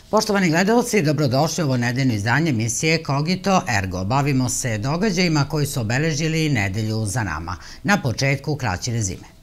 Poštovani gledalci, dobrodošli u ovo nedeljno izdanje emisije Cogito Ergo. Bavimo se događajima koji su obeležili nedelju za nama. Na početku kraći rezime.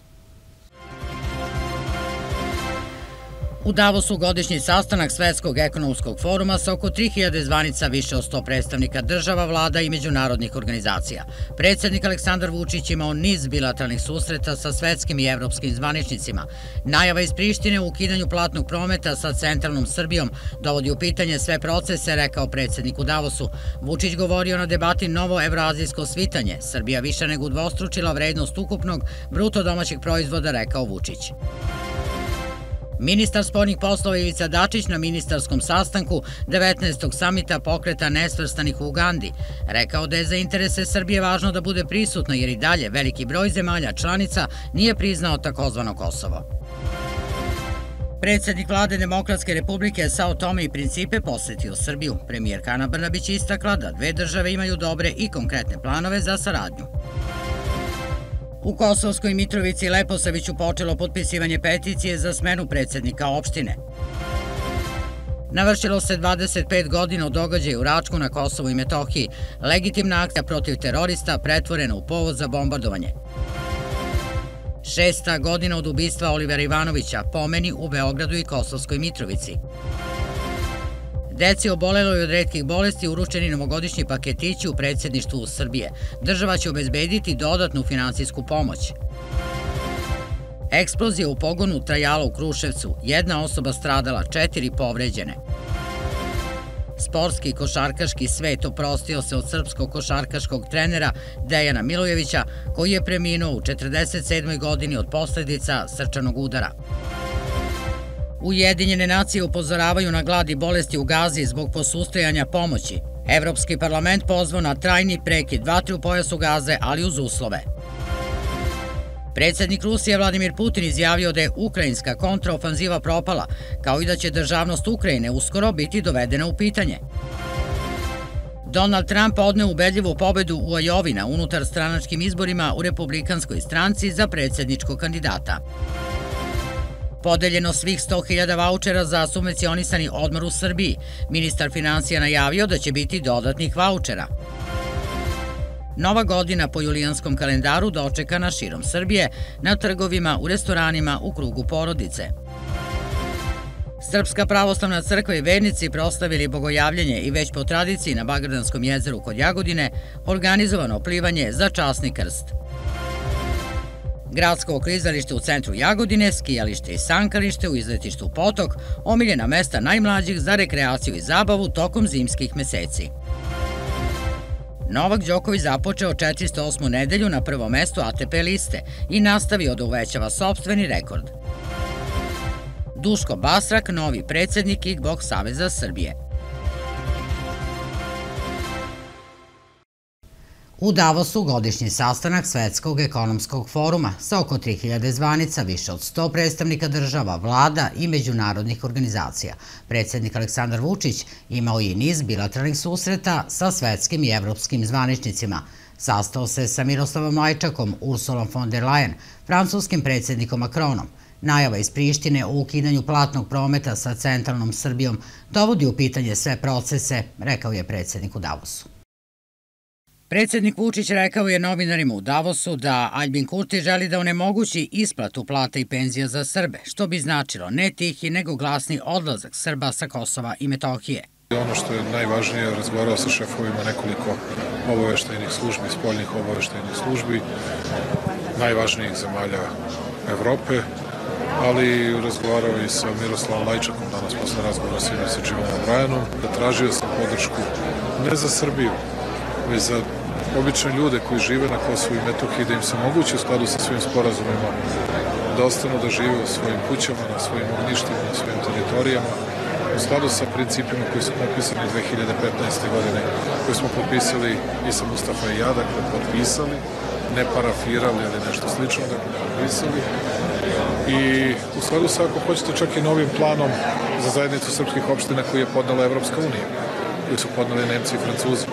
U Davosu godišnji sastanak Svetskog ekonomskog foruma sa oko 3000 zvanica, više od 100 predstavnika država, vlada i međunarodnih organizacija. Predsjednik Aleksandar Vučić imao niz bilateralnih susreta sa svetskim i evropskim zvaničnicima. Najava iz Prištine u ukidanju platnog prometa sa centralnom Srbijom dovodi u pitanje sve procese, rekao predsjednik u Davosu. Vučić govorio na debati Novo evroazijsko svitanje. Srbija više nego udvostručila vrednost ukupnog bruto domaćeg proizvoda, rekao Vučić. Ministar spoljnih poslova Ivica Dačić na ministarskom sastanku 19. samita pokreta nesvrstanih u Ugandi rekao da je za interese Srbije važno da bude prisutno jer i dalje veliki broj zemalja članica nije priznao takozvano Kosovo. Predsjednik vlade Demokratske republike Sao Tome i Principe posetio Srbiju. Premijerka Ana Brnabić istakla da dve države imaju dobre i konkretne planove za saradnju. U Kosovskoj Mitrovici i Leposaviću počelo potpisivanje peticije za smenu predsjednika opštine. Navršilo se 25 godina od događaja u Račku na Kosovu i Metohiji. Legitimna akcija protiv terorista pretvorena u povod za bombardovanje. 6. godina od ubistva Olivera Ivanovića, pomeni u Beogradu i Kosovskoj Mitrovici. Deci oboleloj od retkih bolesti uručeni novogodišnji paketići u predsjedništvu Srbije. Država će obezbediti dodatnu finansijsku pomoć. Eksplozija u pogonu Trajala u Kruševcu. 1 osoba stradala, 4 povređene. Sportski košarkaški svet oprostio se od srpskog košarkaškog trenera Dejana Milojevića, koji je preminuo u 47. godini od posljedica srčanog udara. Ujedinjene nacije upozoravaju na glad i bolesti u Gazi zbog posustajanja pomoći. Evropski parlament pozvao na trajni prekid vatre u pojasu Gaze, ali uz uslove. Predsjednik Rusije Vladimir Putin izjavio da je ukrajinska kontraofanziva propala, kao i da će državnost Ukrajine uskoro biti dovedena u pitanje. Donald Trump odneo ubedljivu pobedu u Ajovi na unutar stranačkim izborima u republikanskoj stranci za predsjedničkog kandidata. Podeljeno svih 100.000 vaučera za subvencionisani odmor u Srbiji. Ministar financija najavio da će biti dodatnih vaučera. Nova godina po julijanskom kalendaru dočekana širom Srbije, na trgovima, u restoranima, u krugu porodice. Srpska pravoslavna crkva i vernici proslavili bogojavljenje i već po tradiciji na Bagrdanskom jezeru kod Jagodine organizovano plivanje za časni krst. Gradsko klizalište u centru Jagodine, skijalište i sankalište u izletištu Potok, omiljena mesta najmlađih za rekreaciju i zabavu tokom zimskih meseci. Novak Đoković započeo 408. nedelju na prvom mestu ATP liste i nastavio da uvećava sopstveni rekord. Duško Basrak, novi predsjednik Kickboks Saveza Srbije. U Davosu godišnji sastanak Svetskog ekonomskog foruma sa oko 3000 zvanica, više od 100 predstavnika država, vlada i međunarodnih organizacija. Predsjednik Aleksandar Vučić imao i niz bilateralnih susreta sa svetskim i evropskim zvaničnicima. Sastao se sa Miroslavom Lajčakom, Ursulom von der Leyen, francuskim predsjednikom Macronom. Najava iz Prištine o ukidanju platnog prometa sa centralnom Srbijom dovodi u pitanje sve procese, rekao je predsjednik u Davosu. Predsjednik Vučić rekao je novinarima u Davosu da Aljbin Kurti želi da onemogući isplatu plata i penzija za Srbe, što bi značilo ne tihi nego glasni odlazak Srba sa Kosova i Metohije. Ono što je najvažnije, razgovarao sa šefovima nekoliko obaveštajnih službi, spoljnih obaveštajnih službi, najvažnijih zemalja Evrope, ali razgovarao i sa Miroslavom Lajčakom danas posle razgovora sa Jimom O'Brienom, da tražio sam podršku ne za Srbiju, već za obične ljude koji žive na Kosovu i Metohiji, da im se mogući u skladu sa svojim sporazumima da ostanu da žive u svojim kućama, na svojim ognjištima, na svojim teritorijama, u skladu sa principima koji su potpisani 2015. godine, koji smo potpisali i sa Mustafa i ja, dakle potpisali, ne parafirali, ali nešto slično, dakle potpisali. I u skladu sa, ako hoćete, čak i novim planom za zajednicu srpskih opština koji je podnela Evropska unija, koji su podneli Nemci i Francuzi.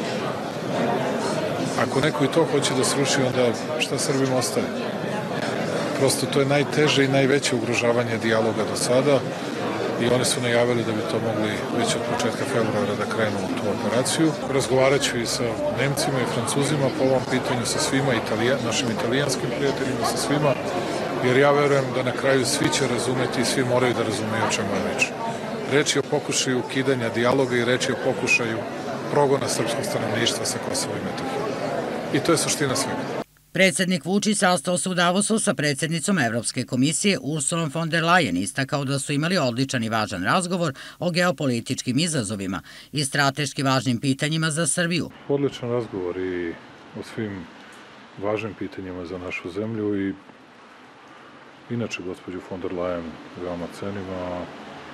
Ako neko i to hoće da sruši, onda šta Srbima ostaje? Prosto to je najteže i najveće ugrožavanje dijaloga do sada i oni su najavili da bi to mogli već od početka februara da krenu u tu operaciju. Razgovarat ću i sa Nemcima i Francuzima po ovom pitanju, sa svima, našim italijanskim prijateljima, sa svima, jer ja verujem da na kraju svi će razumeti i svi moraju da razumeju o čemu je reč. Reč je o pokušaju ukidanja dijaloga i reč je o pokušaju progona srpskog stanovništva sa Kosova i Metohije. I to je suština svega. Predsjednik Vučić sastao se u Davosu sa predsjednicom Evropske komisije Ursulom von der Leyen, istakao da su imali odličan i važan razgovor o geopolitičkim izazovima i strateški važnim pitanjima za Srbiju. Odličan razgovor i o svim važnim pitanjima za našu zemlju i inače gospođu von der Leyen veoma cenimo.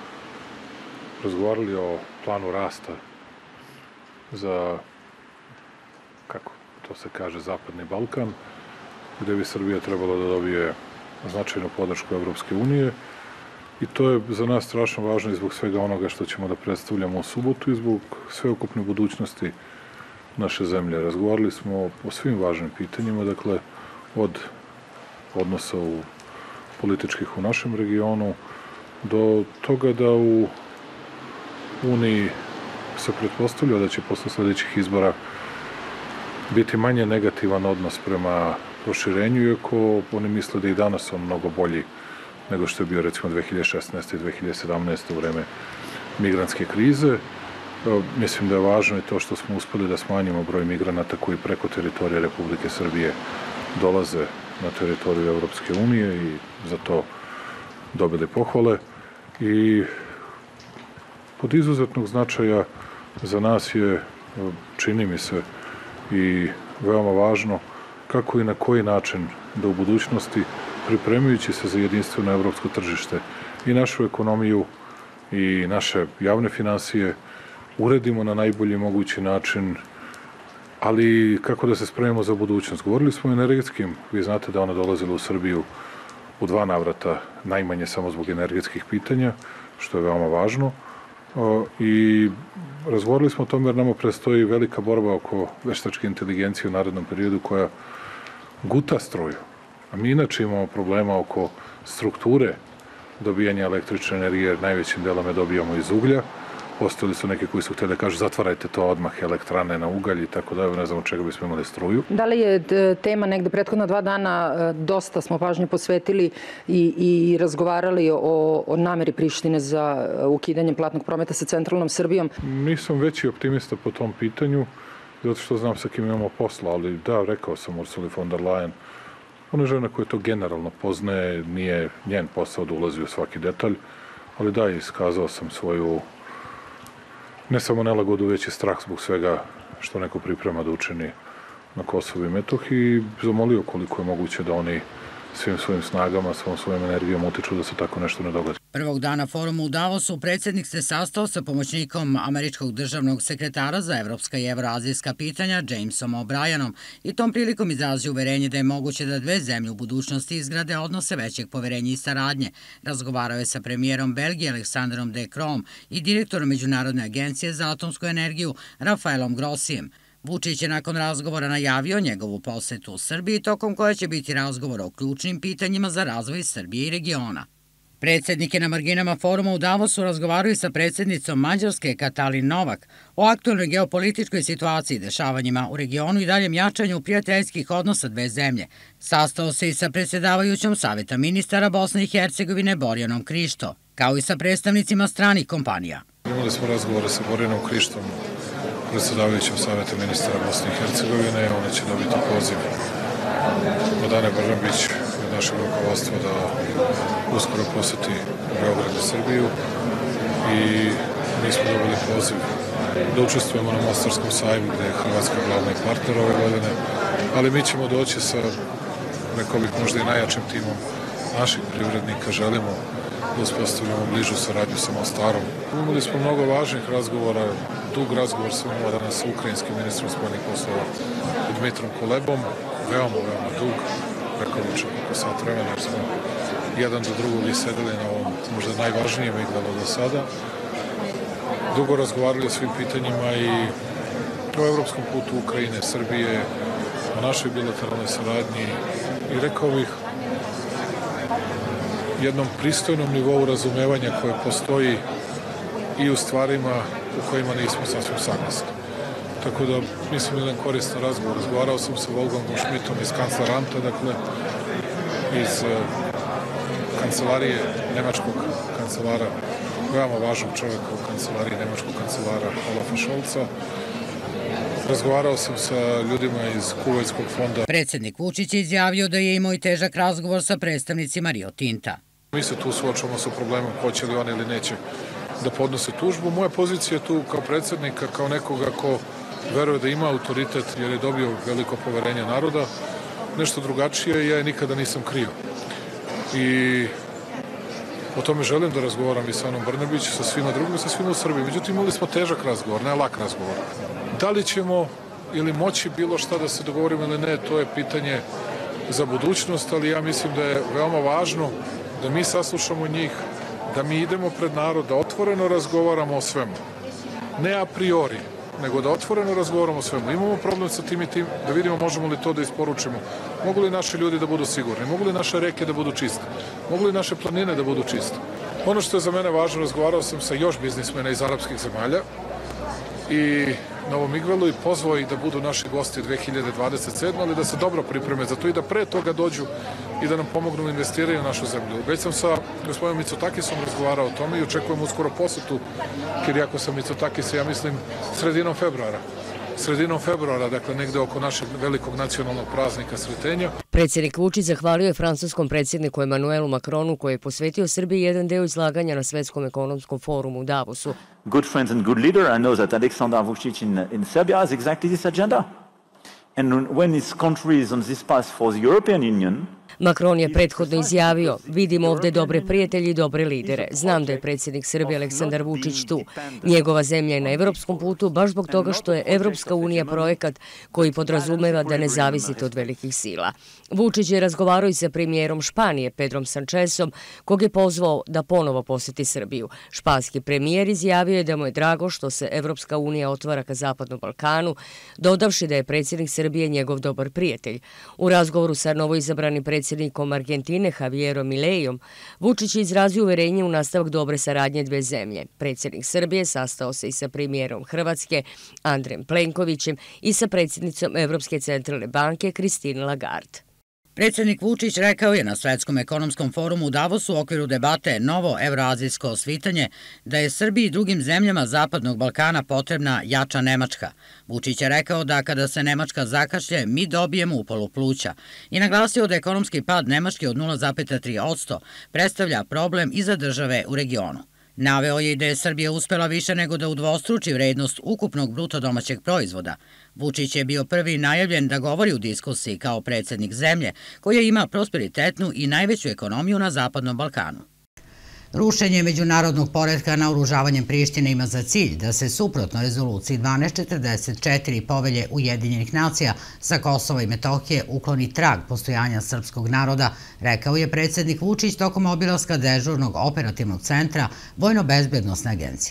Razgovarali o planu rasta za, kako to se kaže, Zapadni Balkan, gde bi Srbija trebala da dobije značajnu podršku Evropske unije. I to je za nas strašno važno i zbog svega onoga što ćemo da predstavljamo u subotu i zbog sveukupne budućnosti naše zemlje. Razgovarali smo o svim važnim pitanjima, dakle, od odnosa političkih u našem regionu do toga da u Uniji se pretpostavlja da će posle sledećih izbora biti manje negativan odnos prema proširenju, iako oni misle da i danas on mnogo bolji nego što je bio recimo 2016. i 2017. u vreme migrantske krize. Mislim da je važno i to što smo uspeli da smanjimo broj migranata koji preko teritorije Republike Srbije dolaze na teritoriju Evropske unije i za to dobili pohvale. I od izuzetnog značaja za nas je, čini mi se, i veoma važno kako i na koji način da u budućnosti, pripremajući se za jedinstveno evropsko tržište i našu ekonomiju i naše javne finansije, uredimo na najbolji mogući način, ali kako da se spremimo za budućnost. Govorili smo o energetskim, vi znate da ona dolazila u Srbiju u 2 navrata, najmanje samo zbog energetskih pitanja, što je veoma važno. I razgovarali smo o tome jer nama prestoji velika borba oko veštačke inteligencije u narednom periodu koja guta struju. A mi inače imamo problema oko strukture dobijanja električne energije, jer najvećim delom je dobijamo iz uglja. Postojali su neki koji su htjeli da kažu zatvarajte to odmah, elektrane na ugalj i tako da, ne znamo čega bismo imali struju. Da li je tema negde prethodna 2 dana, dosta smo pažnje posvetili i razgovarali o nameri Prištine za ukidanje platnog prometa sa centralnom Srbijom? Nisam veći optimista po tom pitanju, zato što znam sa kim imamo posla, ali da, rekao sam Ursuli von der Leyen, ona je žena koja to generalno poznaje, nije njen posao da ulazi u svaki detalj, ali da, iskazao sam svoju ne samo nelagodu, već i strah zbog svega što neko priprema da učini na Kosovu i Metohiji i zamolio koliko je moguće da oni svim svojim snagama, svom svojom energijom utiču da se tako nešto ne događa. Prvog dana foruma u Davosu predsjednik se sastao sa pomoćnikom američkog državnog sekretara za evropska i evroazijska pitanja Jamesom O'Brienom i tom prilikom izrazio uverenje da je moguće da 2 zemlje u budućnosti izgrade odnose većeg poverenja i saradnje. Razgovarao je sa premijerom Belgije Alexandrom De Croo i direktorom Međunarodne agencije za atomsku energiju Rafaelom Grossijem. Vučić je nakon razgovora najavio njegovu posetu u Srbiji, tokom koje će biti razgovor o ključnim pitanjima za razvoj Srbije i regiona. Predsjednik je na marginama foruma u Davosu razgovarao i sa predsjednicom Mađarske Katalin Novak o aktualnoj geopolitičkoj situaciji i dešavanjima u regionu i daljem jačanju prijateljskih odnosa 2 zemlje. Sastao se i sa predsjedavajućom Saveta ministara Bosne i Hercegovine Borjanom Krišto, kao i sa predstavnicima stranih kompanija. Imali smo razgovore sa Borjanom Krištom, predsjedavajućem Saveta ministara Bosne i Hercegovine. Ona će dobiti poziv od Ane Brnabić od našeg rukovodstva da uskoro poseti Beograd i Srbiju i mi smo dobili poziv da učestvujemo na Mostarskom sajmu gde je Hrvatska glavni partner ove godine, ali mi ćemo doći sa, rekao bih, možda i najjačim timom naših privrednika. Želimo da uspostavljamo bližu saradnju sa Mostarom. Imali smo mnogo važnih razgovora, dug razgovor sam imao danas sa ukrajinskim ministrom spoljnih poslova Dmitrom Kulebom, veoma dug, rekao bih čak oko sat vremena, jer smo jedan do drugog i sedeli na ovom možda najvažnijem igralo do sada. Dugo razgovarali o svim pitanjima i o evropskom putu Ukrajine, Srbije, o našoj bilateralnoj saradnji i rekao bih jednom pristojnom nivou razumevanja koje postoji i u stvarima u kojima nismo sasvim saglasni. Tako da mislim da je jedan koristan razgovor. Razgovarao sam sa Wolfgangom Schmidtom iz Kancelaranta, dakle iz kancelarije nemačkog kancelara, veoma važnog čovjeka u kancelariji nemačkog kancelara Olafa Scholza. Razgovarao sam sa ljudima iz Kuvajtskog fonda. Predsjednik Vučić je izjavio da je imao i težak razgovor sa predstavnicima Rio Tinta. Mi se tu suočavamo sa problemom hoće li on ili neće da podnose tužbu. Moja pozicija je tu kao predsjednika, kao nekoga ko veruje da ima autoritet jer je dobio veliko poverenje naroda. Nešto drugačije ja je nikada nisam krio. I o tome želim da razgovaram i sa Anom Brnabić, sa svima drugima, sa svima u Srbiji. Međutim, imali smo težak razgovor, ne lak razgovor. Da li ćemo ili moći bilo šta da se dogovorimo ili ne, to je pitanje za budućnost, ali ja mislim da je veoma važno da mi saslušamo njih, da mi idemo pred narod, da otvoreno razgovaramo o svemu. Ne a priori, nego da otvoreno razgovaramo o svemu. Imamo problem sa tim i tim, da vidimo možemo li to da isporučimo. Mogu li naši ljudi da budu sigurni? Mogu li naše reke da budu čiste? Mogu li naše planine da budu čiste? Ono što je za mene važno, razgovarao sam sa još biznismena iz arapskih zemalja i na ovom Migvelu i pozvao ih da budu naši gosti 2027. ali da se dobro pripreme za to i da pre toga dođu i da nam pomognu da investiraju u našu zemlju. Već sam sa gospodinom Mitsotakisom razgovarao o tome i očekujem uskoro posetu Kirijakosa Mitsotakisa, ja mislim sredinom februara, dakle negde oko našeg velikog nacionalnog praznika Sretenja. Predsjednik Vučić zahvalio je francuskom predsjedniku Emmanuelu Macronu koji je posvetio Srbiji jedan deo izlaganja na Svetskom ekonomskom forumu u Davosu. Good friends and good leader, I know that Aleksandar Vučić in Serbia has exactly this agenda. And when his country is on this path for the European Union, Macron je prethodno izjavio, vidimo ovde dobre prijatelje i dobre lidere. Znam da je predsjednik Srbije Aleksandar Vučić tu. Njegova zemlja je na evropskom putu baš zbog toga što je Evropska unija projekat koji podrazumeva da ne zavisite od velikih sila. Vučić je razgovarao i sa premijerom Španije, Pedrom Sanchezom, kog je pozvao da ponovo poseti Srbiju. Španski premijer izjavio je da mu je drago što se Evropska unija otvara ka Zapadnom Balkanu, dodavši da je predsjednik Srbije njegov dobar prijatelj. U razgovoru sa novoizabranim predsjednikom Argentine Javierom Milejom, Vučić je izrazio uverenje u nastavak dobre saradnje dve zemlje. Predsjednik Srbije sastao se i sa premijerom Hrvatske Andrejem Plenkovićem i sa predsjednicom Evropske centralne banke Christine Lagarde. Predsjednik Vučić rekao je na Svetskom ekonomskom forumu u Davosu u okviru debate Novo evroazijsko osvitanje da je Srbiji i drugim zemljama Zapadnog Balkana potrebna jača Nemačka. Vučić je rekao da kada se Nemačka zakašlje, mi dobijemo upalu pluća i naglasio da ekonomski pad Nemačke od 0,3% predstavlja problem i za države u regionu. Naveo je i da je Srbija uspela više nego da udvostruči vrednost ukupnog bruto domaćeg proizvoda. Vučić je bio prvi najavljen da govori u diskusiji kao predsjednik zemlje koja ima prosperitetnu i najveću ekonomiju na Zapadnom Balkanu. Rušenje međunarodnog poretka naoružavanjem Prištine ima za cilj da se suprotno rezoluciji 1244 povelje Ujedinjenih nacija sa Kosova i Metohije ukloni trag postojanja srpskog naroda, rekao je predsjednik Vučić tokom obilaska dežurnog operativnog centra Vojno-bezbednosne agencije.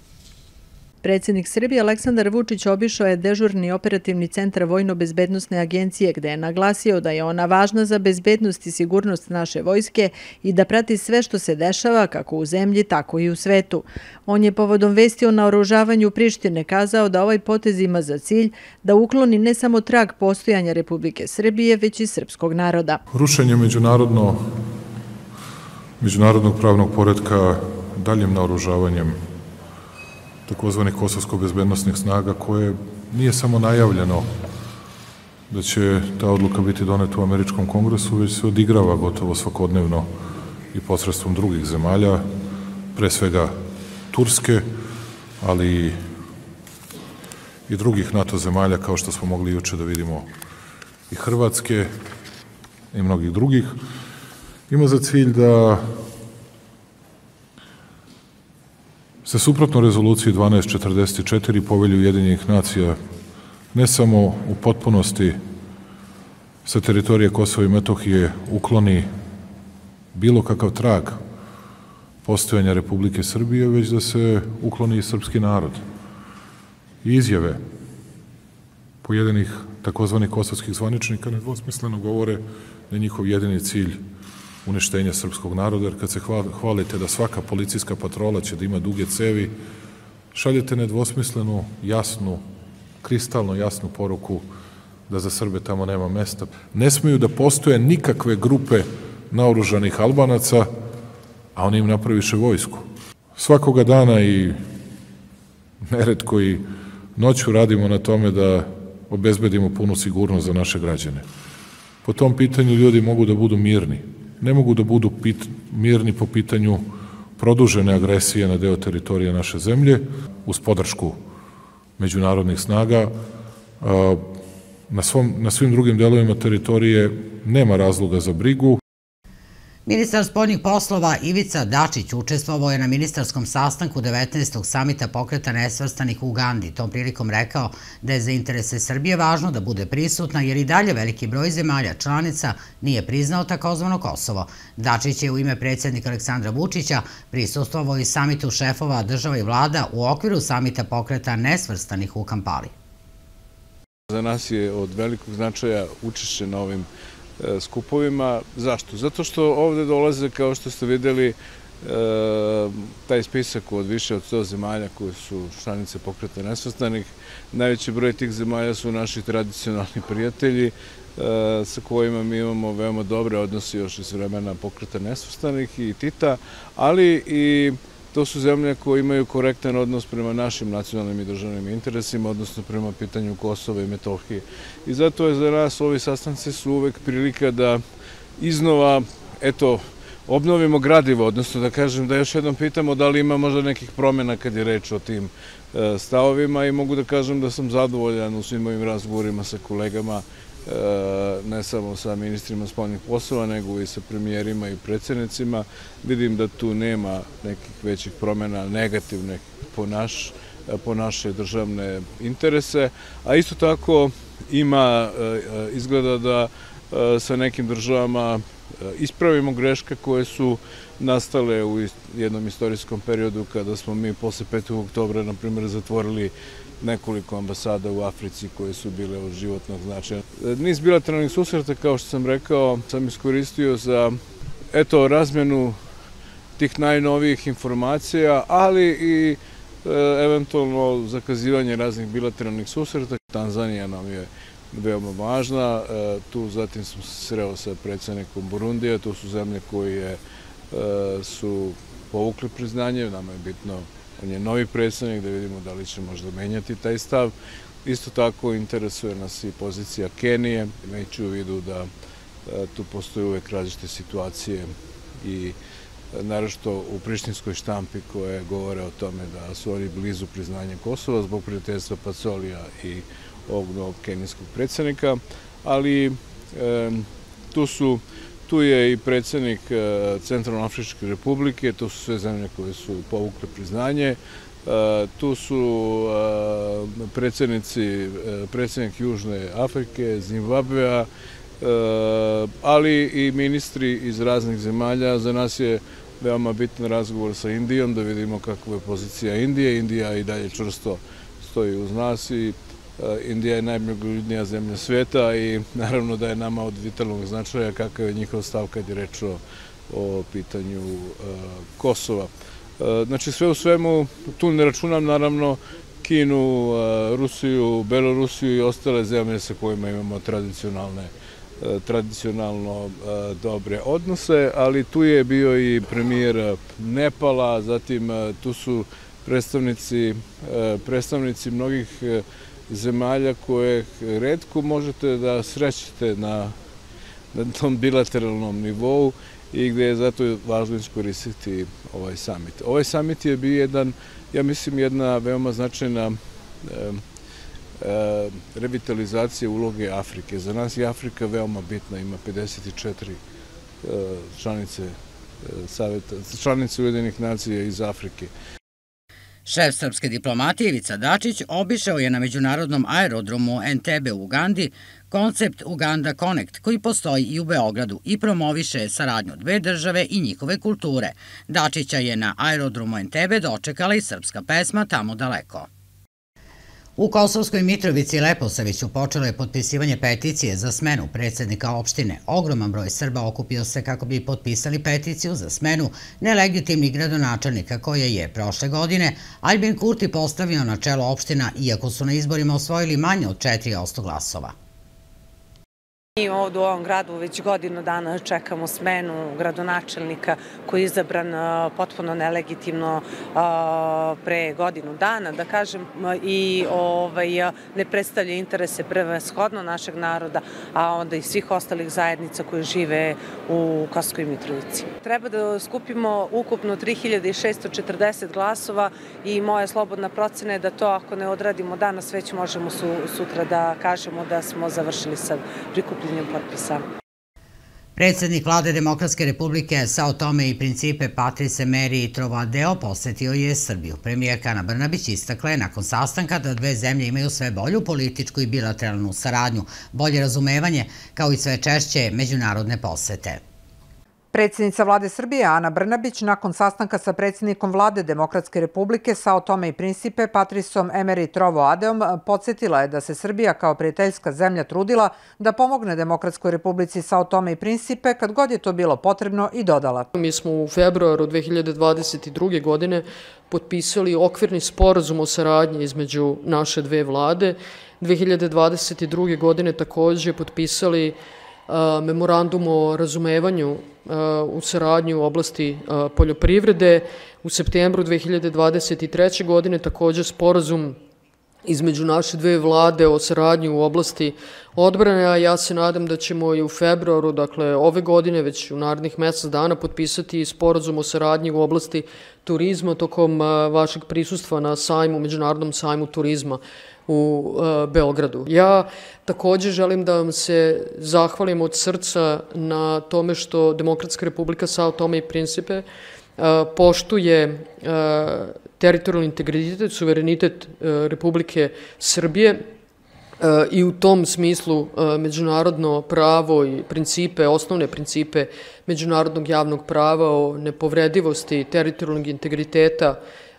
Predsjednik Srbije Aleksandar Vučić obišao je dežurni operativni centar Vojno-bezbednosne agencije gde je naglasio da je ona važna za bezbednost i sigurnost naše vojske i da prati sve što se dešava kako u zemlji, tako i u svetu. On je povodom vesti o naoružavanju Prištine kazao da ovaj potez ima za cilj da ukloni ne samo trag postojanja Republike Srbije, već i srpskog naroda. Rušenje međunarodnog pravnog poretka daljim naoružavanjem takozvanih kosovsko-bezbednostnih snaga koje nije samo najavljeno da će ta odluka biti doneta u Američkom kongresu, već se odigrava gotovo svakodnevno i posredstvom drugih zemalja, pre svega Turske, ali i drugih NATO zemalja kao što smo mogli juče da vidimo i Hrvatske i mnogih drugih. Ima za cilj da se suprotno rezoluciji 1244 povelje Ujedinjenih nacija ne samo u potpunosti sa teritorije Kosova i Metohije ukloni bilo kakav trag postojanja Republike Srbije, već da se ukloni i srpski narod. I izjave pojedinih takozvanih kosovskih zvaničnika nedvosmisleno govore da je njihov jedini cilj uništenja srpskog naroda, jer kad se hvalite da svaka policijska patrola će da ima duge cevi, šaljete nedvosmislenu, jasnu, kristalno jasnu poruku da za Srbe tamo nema mesta. Ne smeju da postoje nikakve grupe naoružanih Albanaca, a oni im napraviše vojsku. Svakoga dana i neretko i noću radimo na tome da obezbedimo punu sigurnost za naše građane. Po tom pitanju ljudi mogu da budu mirni. Ne mogu da budu mirni po pitanju produžene agresije na deo teritorije naše zemlje, uz podršku međunarodnih snaga. Na svim drugim delovima teritorije nema razloga za brigu. Ministar spoljnih poslova Ivica Dačić učestvovao je na ministarskom sastanku 19. samita Pokreta nesvrstanih u Ugandi. Tom prilikom rekao da je za interese Srbije važno da bude prisutna jer i dalje veliki broj zemalja članica nije priznao takozvano Kosovo. Dačić je u ime predsjednika Aleksandra Vučića prisustvovao i samitu šefova država i vlada u okviru samita Pokreta nesvrstanih u Kampali. Za nas je od velikog značaja učešće na ovim skupovima. Zašto? Zato što ovde dolaze, kao što ste videli, taj spisak od više od 100 zemalja koje su članice Pokreta nesvrstanih. Najveći broj tih zemalja su naši tradicionalni prijatelji sa kojima mi imamo veoma dobre odnose još iz vremena Pokreta nesvrstanih i Tita, ali i to su zemlje koje imaju korektan odnos prema našim nacionalnim i državnim interesima, odnosno prema pitanju Kosova i Metohije. I zato je za nas ovi sastanci su uvek prilika da iznova, obnovimo gradivo, odnosno da kažem da još jednom pitamo da li ima možda nekih promjena kad je reč o tim stavovima i mogu da kažem da sam zadovoljan u svim mojim razgovorima sa kolegama, ne samo sa ministrima spoljnih poslova, nego i sa premijerima i predsjednicima. Vidim da tu nema nekih većih promjena negativnih po naše državne interese, a isto tako izgleda da sa nekim državama ispravimo greške koje su nastale u jednom istorijskom periodu kada smo mi posle 5. oktobra, na primjer, zatvorili nekoliko ambasada u Africi koje su bile od životnog značaja. Niz bilateralnih susreta, kao što sam rekao, sam iskoristio za razmenu tih najnovijih informacija, ali i eventualno zakazivanje raznih bilateralnih susreta. Tanzanija nam je veoma važna, tu zatim sam se sreo sa predsjednikom Burundija, to su zemlje koje su povukli priznanje, nama je bitno, on je novi predsjednik, da vidimo da li će možda menjati taj stav. Isto tako interesuje nas i pozicija Kenije, imajući u vidu da tu postoje uvek različite situacije i naročito u prištinskoj štampi koje govore o tome da su oni blizu priznanja Kosova zbog prijateljstva Pacolija i ovog novog kenijskog predsjednika, ali tu je i predsjednik Centralnoafričke republike, to su sve zemlje koje su povukle priznanje, tu su predsjednik Južne Afrike, Zimbabvea, ali i ministri iz raznih zemalja. Za nas je veoma bitan razgovor sa Indijom, da vidimo kakva je pozicija Indije. Indija i dalje čvrsto stoji uz nas i Indija je najmnogoljudnija zemlja sveta i naravno da je nama od vitalnog značaja kakav je njihov stav kad je reč o pitanju Kosova. Znači sve u svemu, tu ne računam naravno Kinu, Rusiju, Belorusiju i ostale zemlje sa kojima imamo tradicionalno dobre odnose, ali tu je bio i premijer Nepala, zatim tu su predstavnici mnogih zemalja koje retko možete da srećete na tom bilateralnom nivou i gde je zato važno iskoristiti ovaj samit. Ovaj samit je bio jedna veoma značajna revitalizacija uloge Afrike. Za nas je Afrika veoma bitna, ima 54 članice Ujedinjenih nacija iz Afrike. Šef srpske diplomatije Ivica Dačić obišao je na međunarodnom aerodromu Entebbe u Ugandi koncept Uganda Connect koji postoji i u Beogradu i promoviše saradnju dve države i njihove kulture. Dačića je na aerodromu Entebbe dočekala i srpska pesma Tamo daleko. U Kosovskoj Mitrovici i Leposaviću počelo je potpisivanje peticije za smenu predsjednika opštine. Ogroman broj Srba okupio se kako bi potpisali peticiju za smenu nelegitimnih gradonačelnika koje je prošle godine Aljbin Kurti postavio na čelo opština, iako su na izborima osvojili manje od 4% glasova. Mi ovdje u ovom gradu već godinu dana čekamo smenu gradonačelnika koji je izabran potpuno nelegitimno pre godinu dana, da kažem, i ne predstavlja interese prevashodno našeg naroda, a onda i svih ostalih zajednica koje žive u Kosovskoj Mitrovici. Treba da skupimo ukupno 3640 glasova i moja slobodna procena je da to ako ne odradimo danas, već možemo sutra da kažemo da smo završili sa prikupljenjem potpisa. Predsjednik Vlade Demokratske republike Sao Tome i Principe Patrice Meri Trovadeo posetio je Srbiju. Premijerka Ana Brnabić istakla je nakon sastanka da dve zemlje imaju sve bolju političku i bilateralnu saradnju, bolje razumevanje, kao i sve češće međunarodne posete. Predsjednica Vlade Srbije Ana Brnabić nakon sastanka sa predsjednikom Vlade Demokratske republike Sao Tome i Principe Patricom Emery Trovoadeom podsjetila je da se Srbija kao prijateljska zemlja trudila da pomogne Demokratskoj republici Sao Tome i Principe kad god je to bilo potrebno i dodala. Mi smo u februaru 2022. godine potpisali okvirni sporazum o saradnji između naše dve vlade. 2022. godine također potpisali memorandum o razumevanju u saradnju u oblasti poljoprivrede. U septembru 2023. godine također sporazum između naše dve vlade o saradnji u oblasti odbrane, a ja se nadam da ćemo i u februaru, dakle ove godine, već u narednih mjesec dana, potpisati sporazum o saradnji u oblasti turizma tokom vašeg prisustva na sajmu, međunarodnom sajmu turizma u Beogradu. Ja također želim da vam se zahvalim od srca na tome što Demokratska republika Sao Tome i Principe poštuje teritorijalni integritet, suverenitet Republike Srbije i u tom smislu međunarodno pravo i principe, osnovne principe međunarodnog javnog prava o nepovredivosti teritorijalnog integriteta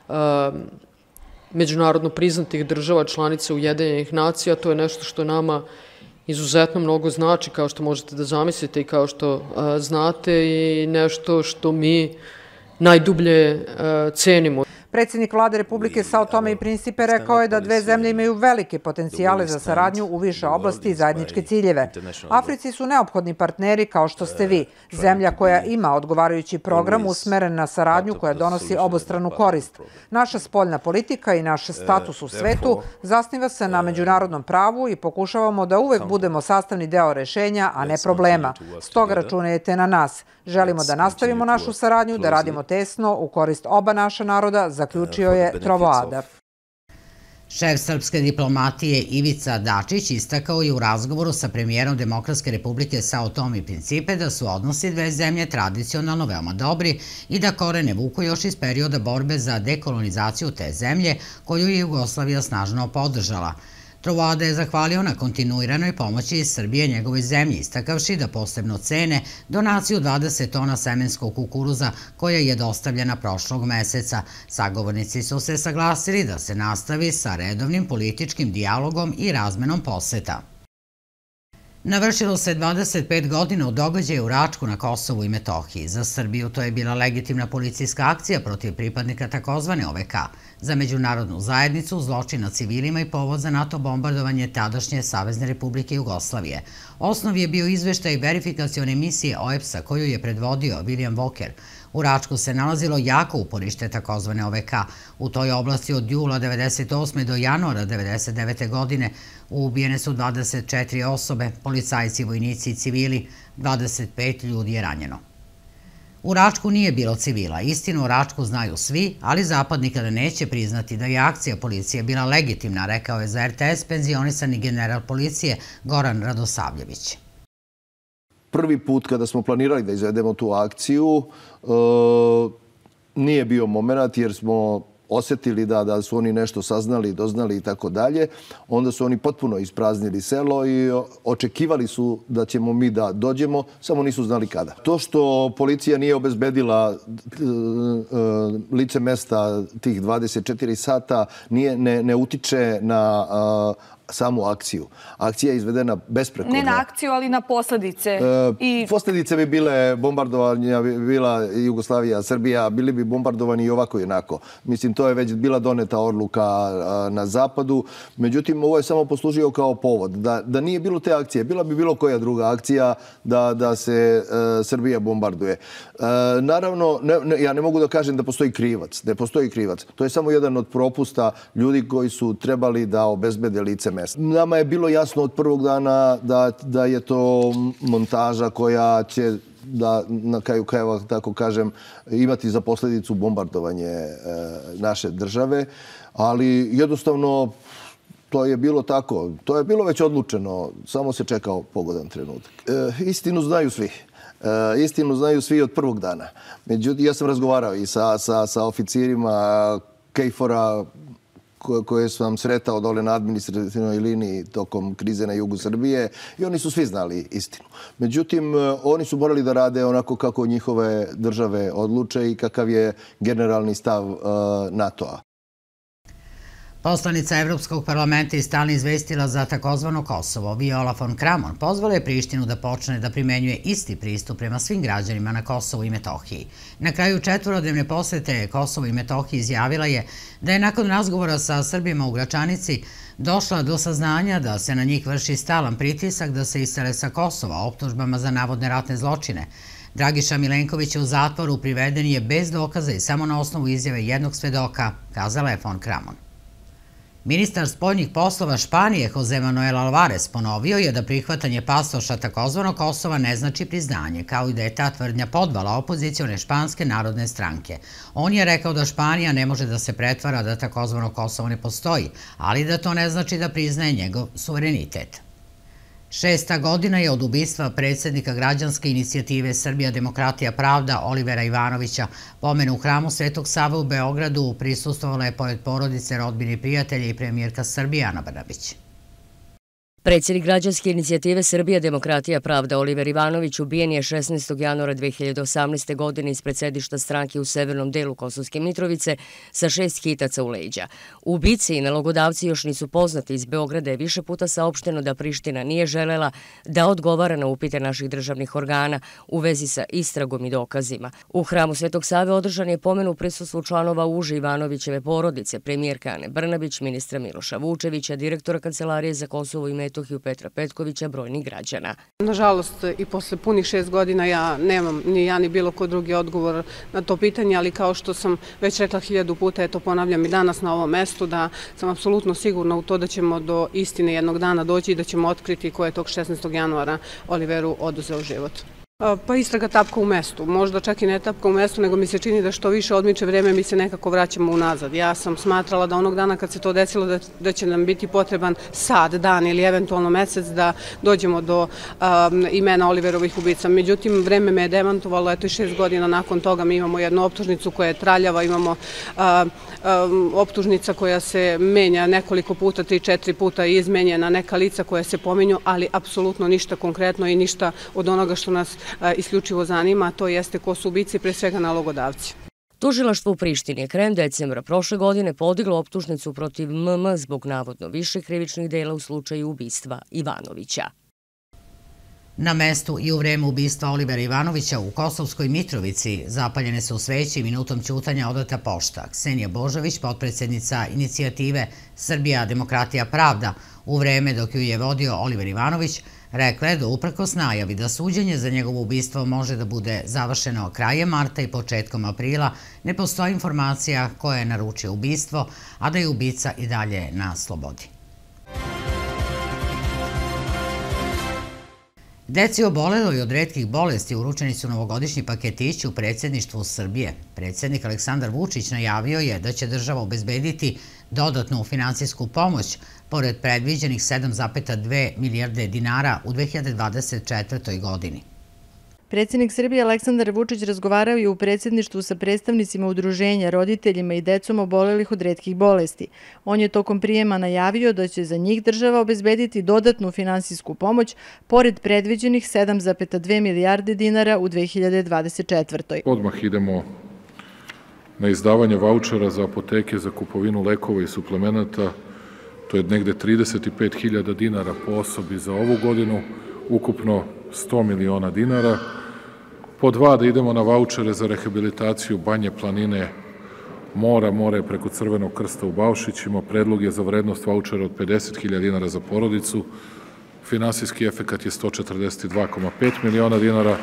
međunarodno priznatih država članica Ujedinjenih nacija. To je nešto što nama izuzetno mnogo znači, kao što možete da zamislite i kao što znate, i nešto što mi najdublje cenimo. Predsjednik Vlade Republike Sao Tome i Principe rekao je da dve zemlje imaju velike potencijale za saradnju u više oblasti i zajedničke ciljeve. Africi su neophodni partneri kao što ste vi, zemlja koja ima odgovarajući program usmeren na saradnju koja donosi obostranu korist. Naša spoljna politika i naš status u svetu zasniva se na međunarodnom pravu i pokušavamo da uvek budemo sastavni deo rešenja, a ne problema. Stoga računajte na nas. Želimo da nastavimo našu saradnju, da radimo tesno u korist oba naša naroda, zaključio je Trovoada. Šef srpske diplomatije Ivica Dačić istakao je u razgovoru sa premijerom Demokratske republike Sao Tome i Principe da su odnosi dve zemlje tradicionalno veoma dobri i da korene vuku još iz perioda borbe za dekolonizaciju te zemlje koju je Jugoslavija snažno podržala. Trovoada je zahvalio na kontinuiranoj pomoći iz Srbije njegovoj zemlji, istakavši da posebno cene donaciju 20 tona semenskog kukuruza koja je dostavljena prošlog meseca. Sagovornici su se saglasili da se nastavi sa redovnim političkim dijalogom i razmenom poseta. Navršilo se 25 godina od događaja u Račku na Kosovu i Metohiji. Za Srbiju to je bila legitimna policijska akcija protiv pripadnika takozvane OVK. Za međunarodnu zajednicu zločin nad civilima i povod za NATO bombardovanje tadašnje Savezne republike Jugoslavije. Osnov je bio izveštaj verifikacione misije OEPS-a koju je predvodio William Walker. U Račku se nalazilo jako uporište takozvane OVK. U toj oblasti od jula 1998. do januara 1999. godine ubijene su 24 osobe, policajci, vojnici i civili, 25 ljudi je ranjeno. U Račku nije bilo civila. Istinu o Račku znaju svi, ali Zapad nikada neće priznati da je akcija policije bila legitimna, rekao je za RTS penzionisani general policije Goran Radosavljević. Prvi put kada smo planirali da izvedemo tu akciju nije bio moment jer smo osjetili da su oni nešto saznali, doznali i tako dalje, onda su oni potpuno ispraznili selo i očekivali su da ćemo mi da dođemo, samo nisu znali kada. To što policija nije obezbedila lice mesta tih 24 sata ne utiče na samu akciju. Akcija je izvedena besprekorno. Ne na akciju, ali na posledice. Posledice bi bile bombardovanja, bi bila Jugoslavija, Srbija, bili bi bombardovani i ovako i onako. Mislim, to je već bila doneta odluka na zapadu. Međutim, ovo je samo poslužio kao povod. Da nije bilo te akcije, bila bi bilo koja druga akcija da se Srbija bombarduje. Naravno, ja ne mogu da kažem da postoji krivac. Ne postoji krivac. To je samo jedan od propusta ljudi koji su trebali da obezbede lice mesta. Nama je bilo jasno od prvog dana da je to montaža koja će, da na kraju krajeva, tako kažem, imati za posledicu bombardovanje naše države, ali jednostavno to je bilo tako. To je bilo već odlučeno, samo se čekao pogodan trenutak. Istinu znaju svi. Istinu znaju svi od prvog dana. Međutim, ja sam razgovarao i sa oficirima KFOR-a koje sam sretao dole na administrativnoj liniji tokom krize na jugu Srbije i oni su svi znali istinu. Međutim, oni su morali da rade onako kako njihove države odluče i kakav je generalni stav NATO-a. Poslanica Evropskog parlamenta i stalni izvestila za takozvano Kosovo, Viola von Kramon, pozvala je Prištinu da počne da primenjuje isti pristup prema svim građanima na Kosovu i Metohiji. Na kraju 4-dnevne posete Kosovo i Metohiji izjavila je da je nakon razgovora sa Srbima u Gračanici došla do saznanja da se na njih vrši stalan pritisak da se isele sa Kosova optužbama za navodne ratne zločine. Dragiša Milenković je u zatvoru, priveden je bez dokaza i samo na osnovu izjave jednog svedoka, kazala je von Kramon. Ministar spoljnih poslova Španije Jose Manuel Alvarez ponovio je da prihvatanje pasoša takozvanog Kosova ne znači priznanje, kao i da je ta tvrdnja podvala opozicione španske narodne stranke. On je rekao da Španija ne može da se pretvara da takozvano Kosovo ne postoji, ali da to ne znači da priznaje njegov suverenitet. 6. godina je od ubistva predsjednika građanske inicijative Srbija, demokratija, pravda Olivera Ivanovića. Pomenu u hramu Svetog Save u Beogradu prisustvovala je pored porodice, rodbine i prijatelja i premijerka Srbije Ana Brnabić. Predsjednik građanske inicijative Srbija, demokratija, pravda Oliver Ivanović ubijen je 16. januara 2018. godine ispred sedišta stranke u severnom delu Kosovske Mitrovice sa 6 hitaca u leđa. Ubici i nalogodavci još nisu poznati. Iz Beograda je više puta saopšteno da Priština nije želela da odgovara na upite naših državnih organa u vezi sa istragom i dokazima. U hramu Svetog Save održan je pomen u prisustvu članova uže Ivanovićeve porodice, premijerke Ane Brnabić, ministra Miloša Vučevića, direktora Kancelarije za Kosovo i Metohiju Petra Petkovića, brojnih građana. Nažalost, i posle punih 6 godina ja nemam ni ja ni bilo ko drugi odgovor na to pitanje, ali kao što sam već rekla 1000 puta, eto ponavljam i danas na ovom mestu, da sam apsolutno sigurna u to da ćemo do istine jednog dana doći i da ćemo otkriti ko je tog 16. januara Oliveru oduzeo život. Pa istraga tapka u mestu. Možda čak i ne tapka u mestu, nego mi se čini da što više odmiče vreme mi se nekako vraćamo unazad. Ja sam smatrala da onog dana kad se to desilo da će nam biti potreban sad, dan ili eventualno mesec da dođemo do imena Oliverovih ubica. Međutim, vreme me je demantovalo, eto i 6 godina nakon toga mi imamo jednu optužnicu koja je traljava, imamo optužnica koja se menja nekoliko puta, 3-4 puta i izmenjena, neka lica koja se pominju, ali apsolutno ništa konkretno i ništa od onoga što nas isključivo zanima, a to jeste ko su ubici, pre svega nalogodavci. Tužilaštvo u Prištini je krajem decembra prošle godine podiglo optužnicu protiv MM zbog navodno više krivičnih dela u slučaju ubistva Ivanovića. Na mestu i u vreme ubistva Olivera Ivanovića u Kosovskoj Mitrovici zapaljene su sveće i minutom ćutanja odata pošta. Ksenija Božović, potpredsjednica inicijative Srbija, demokratija, pravda, u vreme dok ju je vodio Oliver Ivanović, rekla je da uprkos najavi da suđenje za njegovo ubistvo može da bude završeno krajem marta i početkom aprila, ne postoji informacija koja je naručio ubistvo, a da je ubica i dalje na slobodi. Deci oboleloj od retkih bolesti uručeni su novogodišnji paketići u predsjedništvu Srbije. Predsjednik Aleksandar Vučić najavio je da će država obezbediti dodatnu finansijsku pomoć pored predviđenih 7,2 milijarde dinara u 2024. godini. Predsjednik Srbije Aleksandar Vučić razgovarao je u predsjedništvu sa predstavnicima udruženja, roditeljima i decom obolelih od retkih bolesti. On je tokom prijema najavio da će za njih država obezbediti dodatnu finansijsku pomoć pored predviđenih 7,2 milijarde dinara u 2024. Odmah idemo na izdavanje vaučera za apoteke za kupovinu lekova i suplemenata. To je negde 35.000 dinara po osobi za ovu godinu, ukupno 100 miliona dinara. Po 2 da idemo na vaučere za rehabilitaciju Banje planine, more preko Crvenog krsta u Baušićima. Predlog je za vrednost vaučera od 50.000 dinara za porodicu. Finansijski efekat je 142,5 miliona dinara.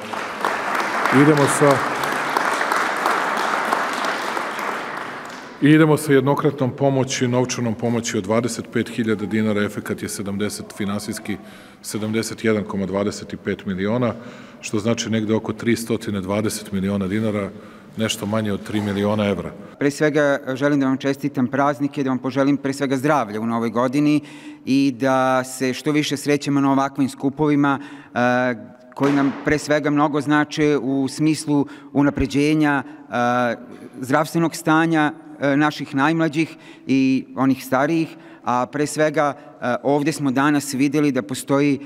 Idemo sa jednokratnom pomoći, novčanom pomoći od 25.000 dinara, efekat je finansijski 71,25 miliona, što znači negde oko 320 miliona dinara, nešto manje od 3 miliona evra. Pre svega želim da vam čestitam praznike, da vam poželim pre svega zdravlja u novoj godini i da se što više srećemo na ovakvim skupovima koji nam pre svega mnogo znače u smislu unapređenja zdravstvenog stanja naših najmlađih i onih starijih, a pre svega ovdje smo danas vidjeli da postoji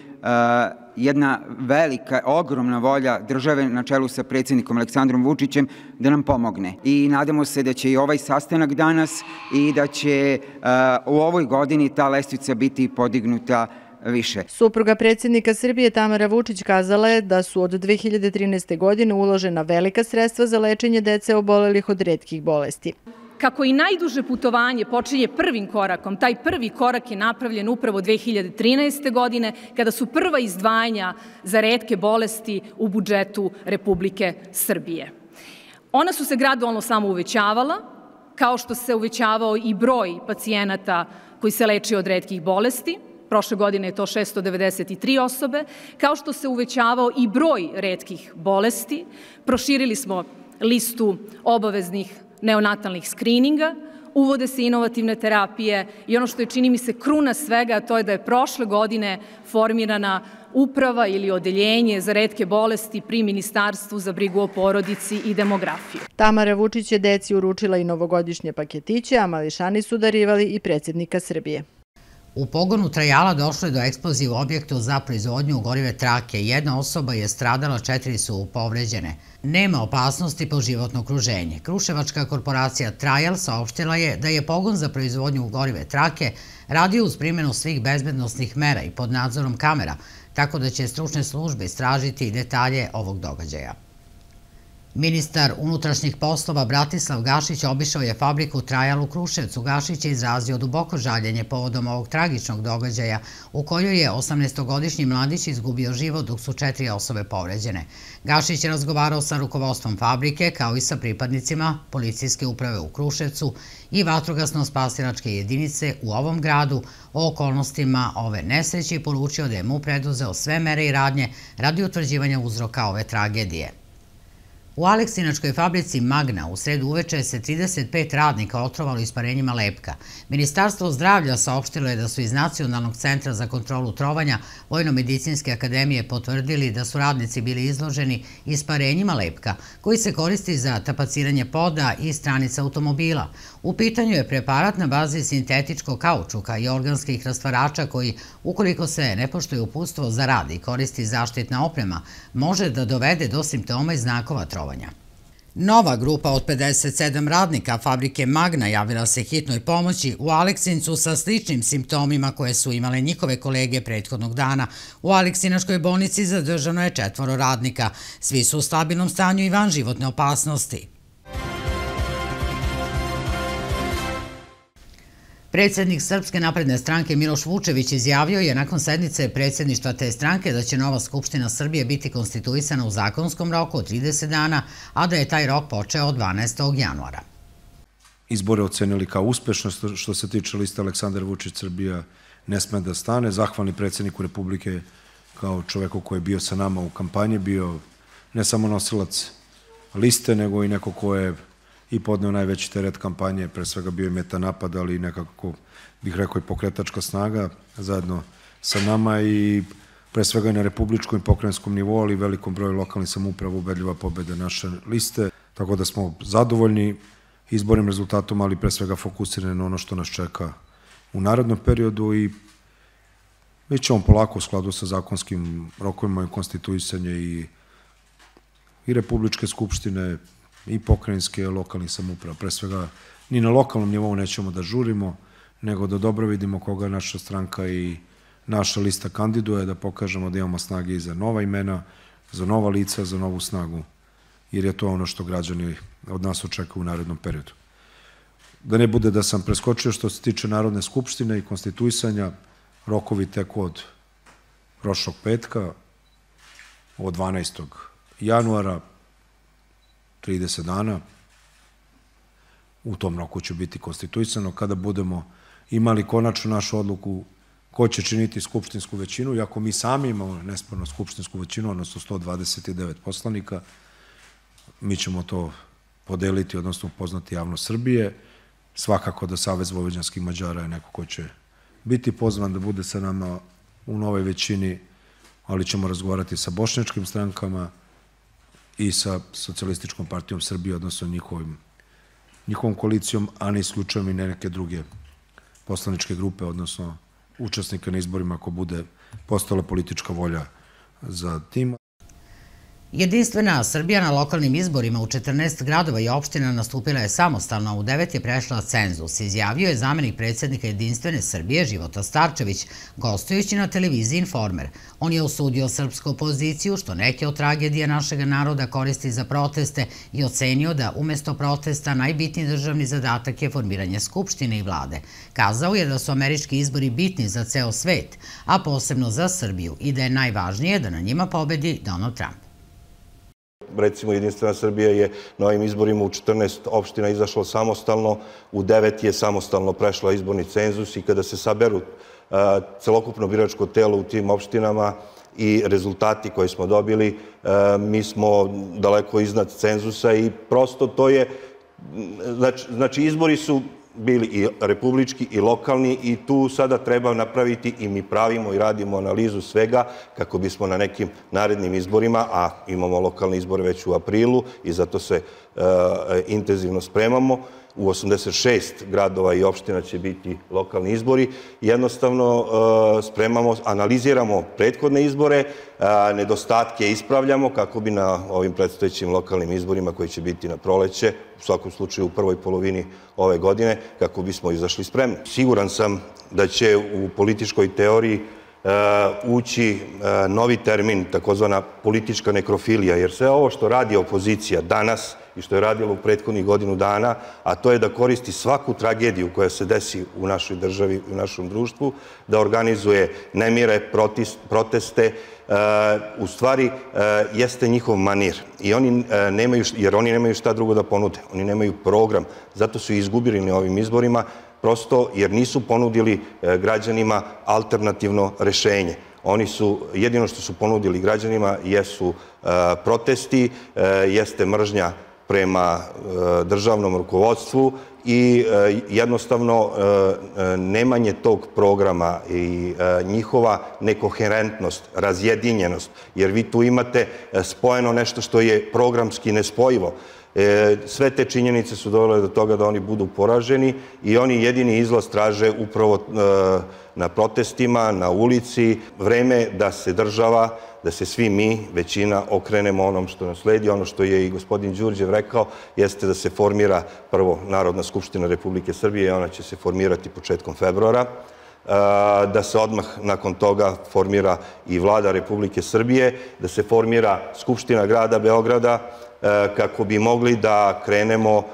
jedna velika, ogromna volja države na čelu sa predsjednikom Aleksandrom Vučićem da nam pomogne. I nadamo se da će i ovaj sastanak danas i da će u ovoj godini ta lestvica biti podignuta više. Supruga predsjednika Srbije Tamara Vučić kazala je da su od 2013. godine uložena velika sredstva za lečenje dece obolelih od retkih bolesti. Kako i najduže putovanje počinje prvim korakom, taj prvi korak je napravljen upravo 2013. godine, kada su prva izdvajanja za retke bolesti u budžetu Republike Srbije. Ona su se gradualno samo uvećavala, kao što se uvećavao i broj pacijenata koji se leče od retkih bolesti. Prošle godine je to 693 osobe, kao što se uvećavao i broj retkih bolesti. Proširili smo listu obaveznih neonatalnih skrininga, uvode se inovativne terapije i ono što je, čini mi se, kruna svega, to je da je prošle godine formirana uprava ili odeljenje za retke bolesti pri Ministarstvu za brigu o porodici i demografiju. Tamara Vučić je deci uručila i novogodišnje paketiće, a mališani su darivali i predsjednika Srbije. U pogonu Trajala došlo je do eksplozije u objektu za proizvodnju gorive trake. Jedna osoba je stradala, 4 su povređene. Nema opasnosti po životno okruženje. Kruševačka korporacija Trajal saopštila je da je pogon za proizvodnju gorive trake radio uz primjenu svih bezbednosnih mera i pod nadzorom kamera, tako da će stručne službe istražiti detalje ovog događaja. Ministar unutrašnjih poslova Bratislav Gašić obišao je fabriku Trajal u Kruševcu. Gašić je izrazio duboko žaljenje povodom ovog tragičnog događaja u kojoj je 18-godišnji mladić izgubio život dok su 4 osobe povređene. Gašić je razgovarao sa rukovodstvom fabrike kao i sa pripadnicima policijske uprave u Kruševcu i vatrogasno-spasilačke jedinice u ovom gradu o okolnostima ove nesreće i poručio da je MUP preduzeo sve mere i radnje radi utvrđivanja uzroka ove tragedije. U Aleksinačkoj fabrici Magna u sredu uveče se 35 radnika otrovalo isparenjima lepka. Ministarstvo zdravlja saopštilo je da su iz Nacionalnog centra za kontrolu trovanja Vojno-medicinske akademije potvrdili da su radnici bili izloženi isparenjima lepka, koji se koristi za tapaciranje poda i stranica automobila. U pitanju je preparat na bazi sintetičkog kaučuka i organskih rastvarača koji, ukoliko se ne poštuje uputstvo za rad i koristi zaštitna oprema, može da dovede do simptoma i znakova trovanja. Nova grupa od 57 radnika fabrike Magna javila se hitnoj pomoći u Aleksincu sa sličnim simptomima koje su imale njihove kolege prethodnog dana. U Aleksinačkoj bolnici zadržano je 4 radnika. Svi su u stabilnom stanju i van životne opasnosti. Predsjednik Srpske napredne stranke Miloš Vučević izjavio je nakon sednice predsjedništva te stranke da će nova Skupština Srbije biti konstituisana u zakonskom roku od 30 dana, a da je taj rok počeo od 12. januara. Izbore ocenili kao uspešno što se tiče liste Aleksandar Vučić Srbija ne sme da stane. Zahvalni predsjedniku Republike kao čoveku koji je bio sa nama u kampanji, bio ne samo nosilac liste, nego i neko ko je i podneo najveći teret kampanje, pre svega bio je meta napad, ali nekako bih rekao i pokretačka snaga zajedno sa nama i pre svega i na republičkom i pokrajinskom nivou, ali velikom broju lokalnih samouprava ubedljiva pobeda naše liste. Tako da smo zadovoljni izbornim rezultatom, ali pre svega fokusirani na ono što nas čeka u narednom periodu i mi ćemo polako u skladu sa zakonskim rokovima i konstituisanje i Republičke skupštine i pokrajinske lokalnih samouprava. Pre svega ni na lokalnom nivou nećemo da žurimo, nego da dobro vidimo koga naša stranka i naša lista kandiduje, da pokažemo da imamo snage i za nova imena, za nova lica, za novu snagu, jer je to ono što građani od nas očekuju u narednom periodu. Da ne bude da sam preskočio što se tiče Narodne skupštine i konstituisanja, rokovi teku od prošlog petka, od 12. januara, 30 dana. U tom roku će biti konstituisano. Kada budemo imali konačnu našu odluku ko će činiti skupštinsku većinu, iako mi sami imamo nesporno skupštinsku većinu, odnosno 129 poslanika, mi ćemo to podeliti, odnosno upoznati javnost Srbije. Svakako da Savez vojvođanskih Mađara je neko ko će biti pozvan da bude sa nama u novoj većini, ali ćemo razgovarati sa bošnjačkim strankama i sa Socijalističkom partijom Srbije, odnosno njihovom koalicijom, a ne isključujem i neke druge poslaničke grupe, odnosno učesnika na izborima ako bude postala politička volja za tim. Jedinstvena Srbija na lokalnim izborima u 14 gradova i opština nastupila je samostalno, a u 9 je prešla cenzus, izjavio je zamenik predsjednika Jedinstvene Srbije Života Starčević, gostujući na televiziji Informer. On je osudio srpsku opoziciju što neke od tragedija našeg naroda koristi za proteste i ocenio da umjesto protesta najbitniji državni zadatak je formiranje skupštine i vlade. Kazao je da su američki izbori bitni za ceo svet, a posebno za Srbiju i da je najvažnije da na njima pobedi Donald Trump. Recimo, Jedinstvena Srbija je na ovim izborima u 14 opština izašla samostalno, u 9 je samostalno prešla izborni cenzus i kada se saberu celokupno biračko telo u tim opštinama i rezultati koje smo dobili, mi smo daleko iznad cenzusa i prosto to je, znači izbori su bili i republički i lokalni i tu sada treba napraviti i mi pravimo i radimo analizu svega kako bismo na nekim narednim izborima, a imamo lokalne izbore već u aprilu i zato se intenzivno spremamo, u 86 gradova i opština će biti lokalni izbori. Jednostavno spremamo, analiziramo prethodne izbore, nedostatke ispravljamo kako bi na ovim predstojećim lokalnim izborima koji će biti na proleće, u svakom slučaju u prvoj polovini ove godine, kako bismo izašli spremni. Siguran sam da će u političkoj teoriji ući novi termin, takozvana politička nekrofilija, jer sve ovo što radi opozicija danas i što je radilo u prethodnih godinu dana, a to je da koristi svaku tragediju koja se desi u našoj državi i u našem društvu, da organizuje nemire, proteste, u stvari jeste njihov manir. Jer oni nemaju šta drugo da ponude. Oni nemaju program. Zato su izgubili na ovim izborima, prosto jer nisu ponudili građanima alternativno rešenje. Oni su, jedino što su ponudili građanima jesu protesti, jeste mržnja prema državnom rukovodstvu i jednostavno nemanje tog programa i njihova nekoherentnost, razjedinjenost, jer vi tu imate spojeno nešto što je programski nespojivo. Sve te činjenice su dovele do toga da oni budu poraženi i oni jedini izlaz traže upravo na protestima, na ulici. Vreme da se država, da se svi mi, većina, okrenemo onom što nas sledi. Ono što je i gospodin Đurđev rekao jeste da se formira prvo Narodna skupština Republike Srbije, ona će se formirati početkom februara, da se odmah nakon toga formira i Vlada Republike Srbije, da se formira Skupština grada Beograda, kako bi mogli da krenemo,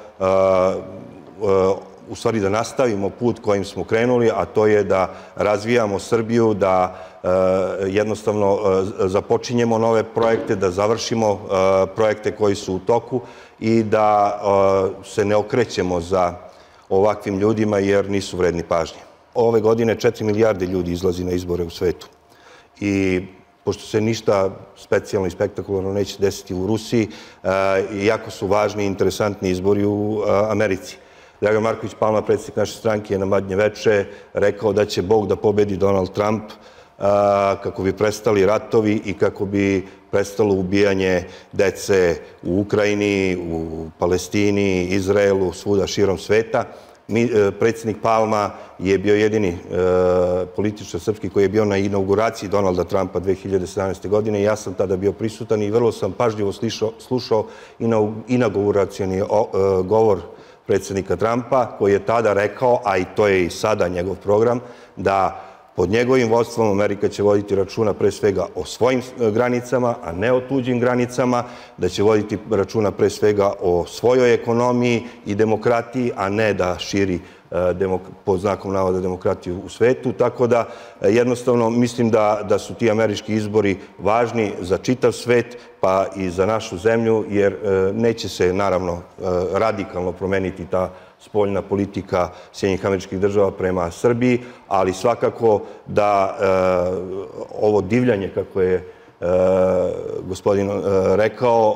u stvari da nastavimo put kojim smo krenuli, a to je da razvijamo Srbiju, da jednostavno započinjemo nove projekte, da završimo projekte koji su u toku i da se ne okrećemo za ovakvim ljudima jer nisu vredni pažnje. Ove godine 4 milijarde ljudi izlazi na izbore u svetu i pošto se ništa specijalno i spektakularno neće desiti u Rusiji, jako su važni i interesantni izbori u Americi. Dragan Marković Palma, predsjednik naše stranke, je na Badnje veče rekao da će Bog da pobedi Donald Trump, kako bi prestali ratovi i kako bi prestalo ubijanje dece u Ukrajini, u Palestini, Izraelu, svuda širom sveta. Predsjednik Palma je bio jedini političar srpski koji je bio na inauguraciji Donalda Trumpa 2017. godine i ja sam tada bio prisutan i vrlo sam pažljivo slušao inauguracioni govor predsjednika Trumpa koji je tada rekao, a i to je i sada njegov program, da pod njegovim vodstvom Amerika će voditi računa pre svega o svojim granicama, a ne o tuđim granicama, da će voditi računa pre svega o svojoj ekonomiji i demokratiji, a ne da širi pod znakom navoda demokratiju u svetu. Tako da jednostavno mislim da su ti američki izbori važni za čitav svet, pa i za našu zemlju, jer neće se naravno radikalno promeniti ta spoljna politika Sjedinjenih Američkih Država prema Srbiji, ali svakako da ovo divljanje, kako je gospodin rekao,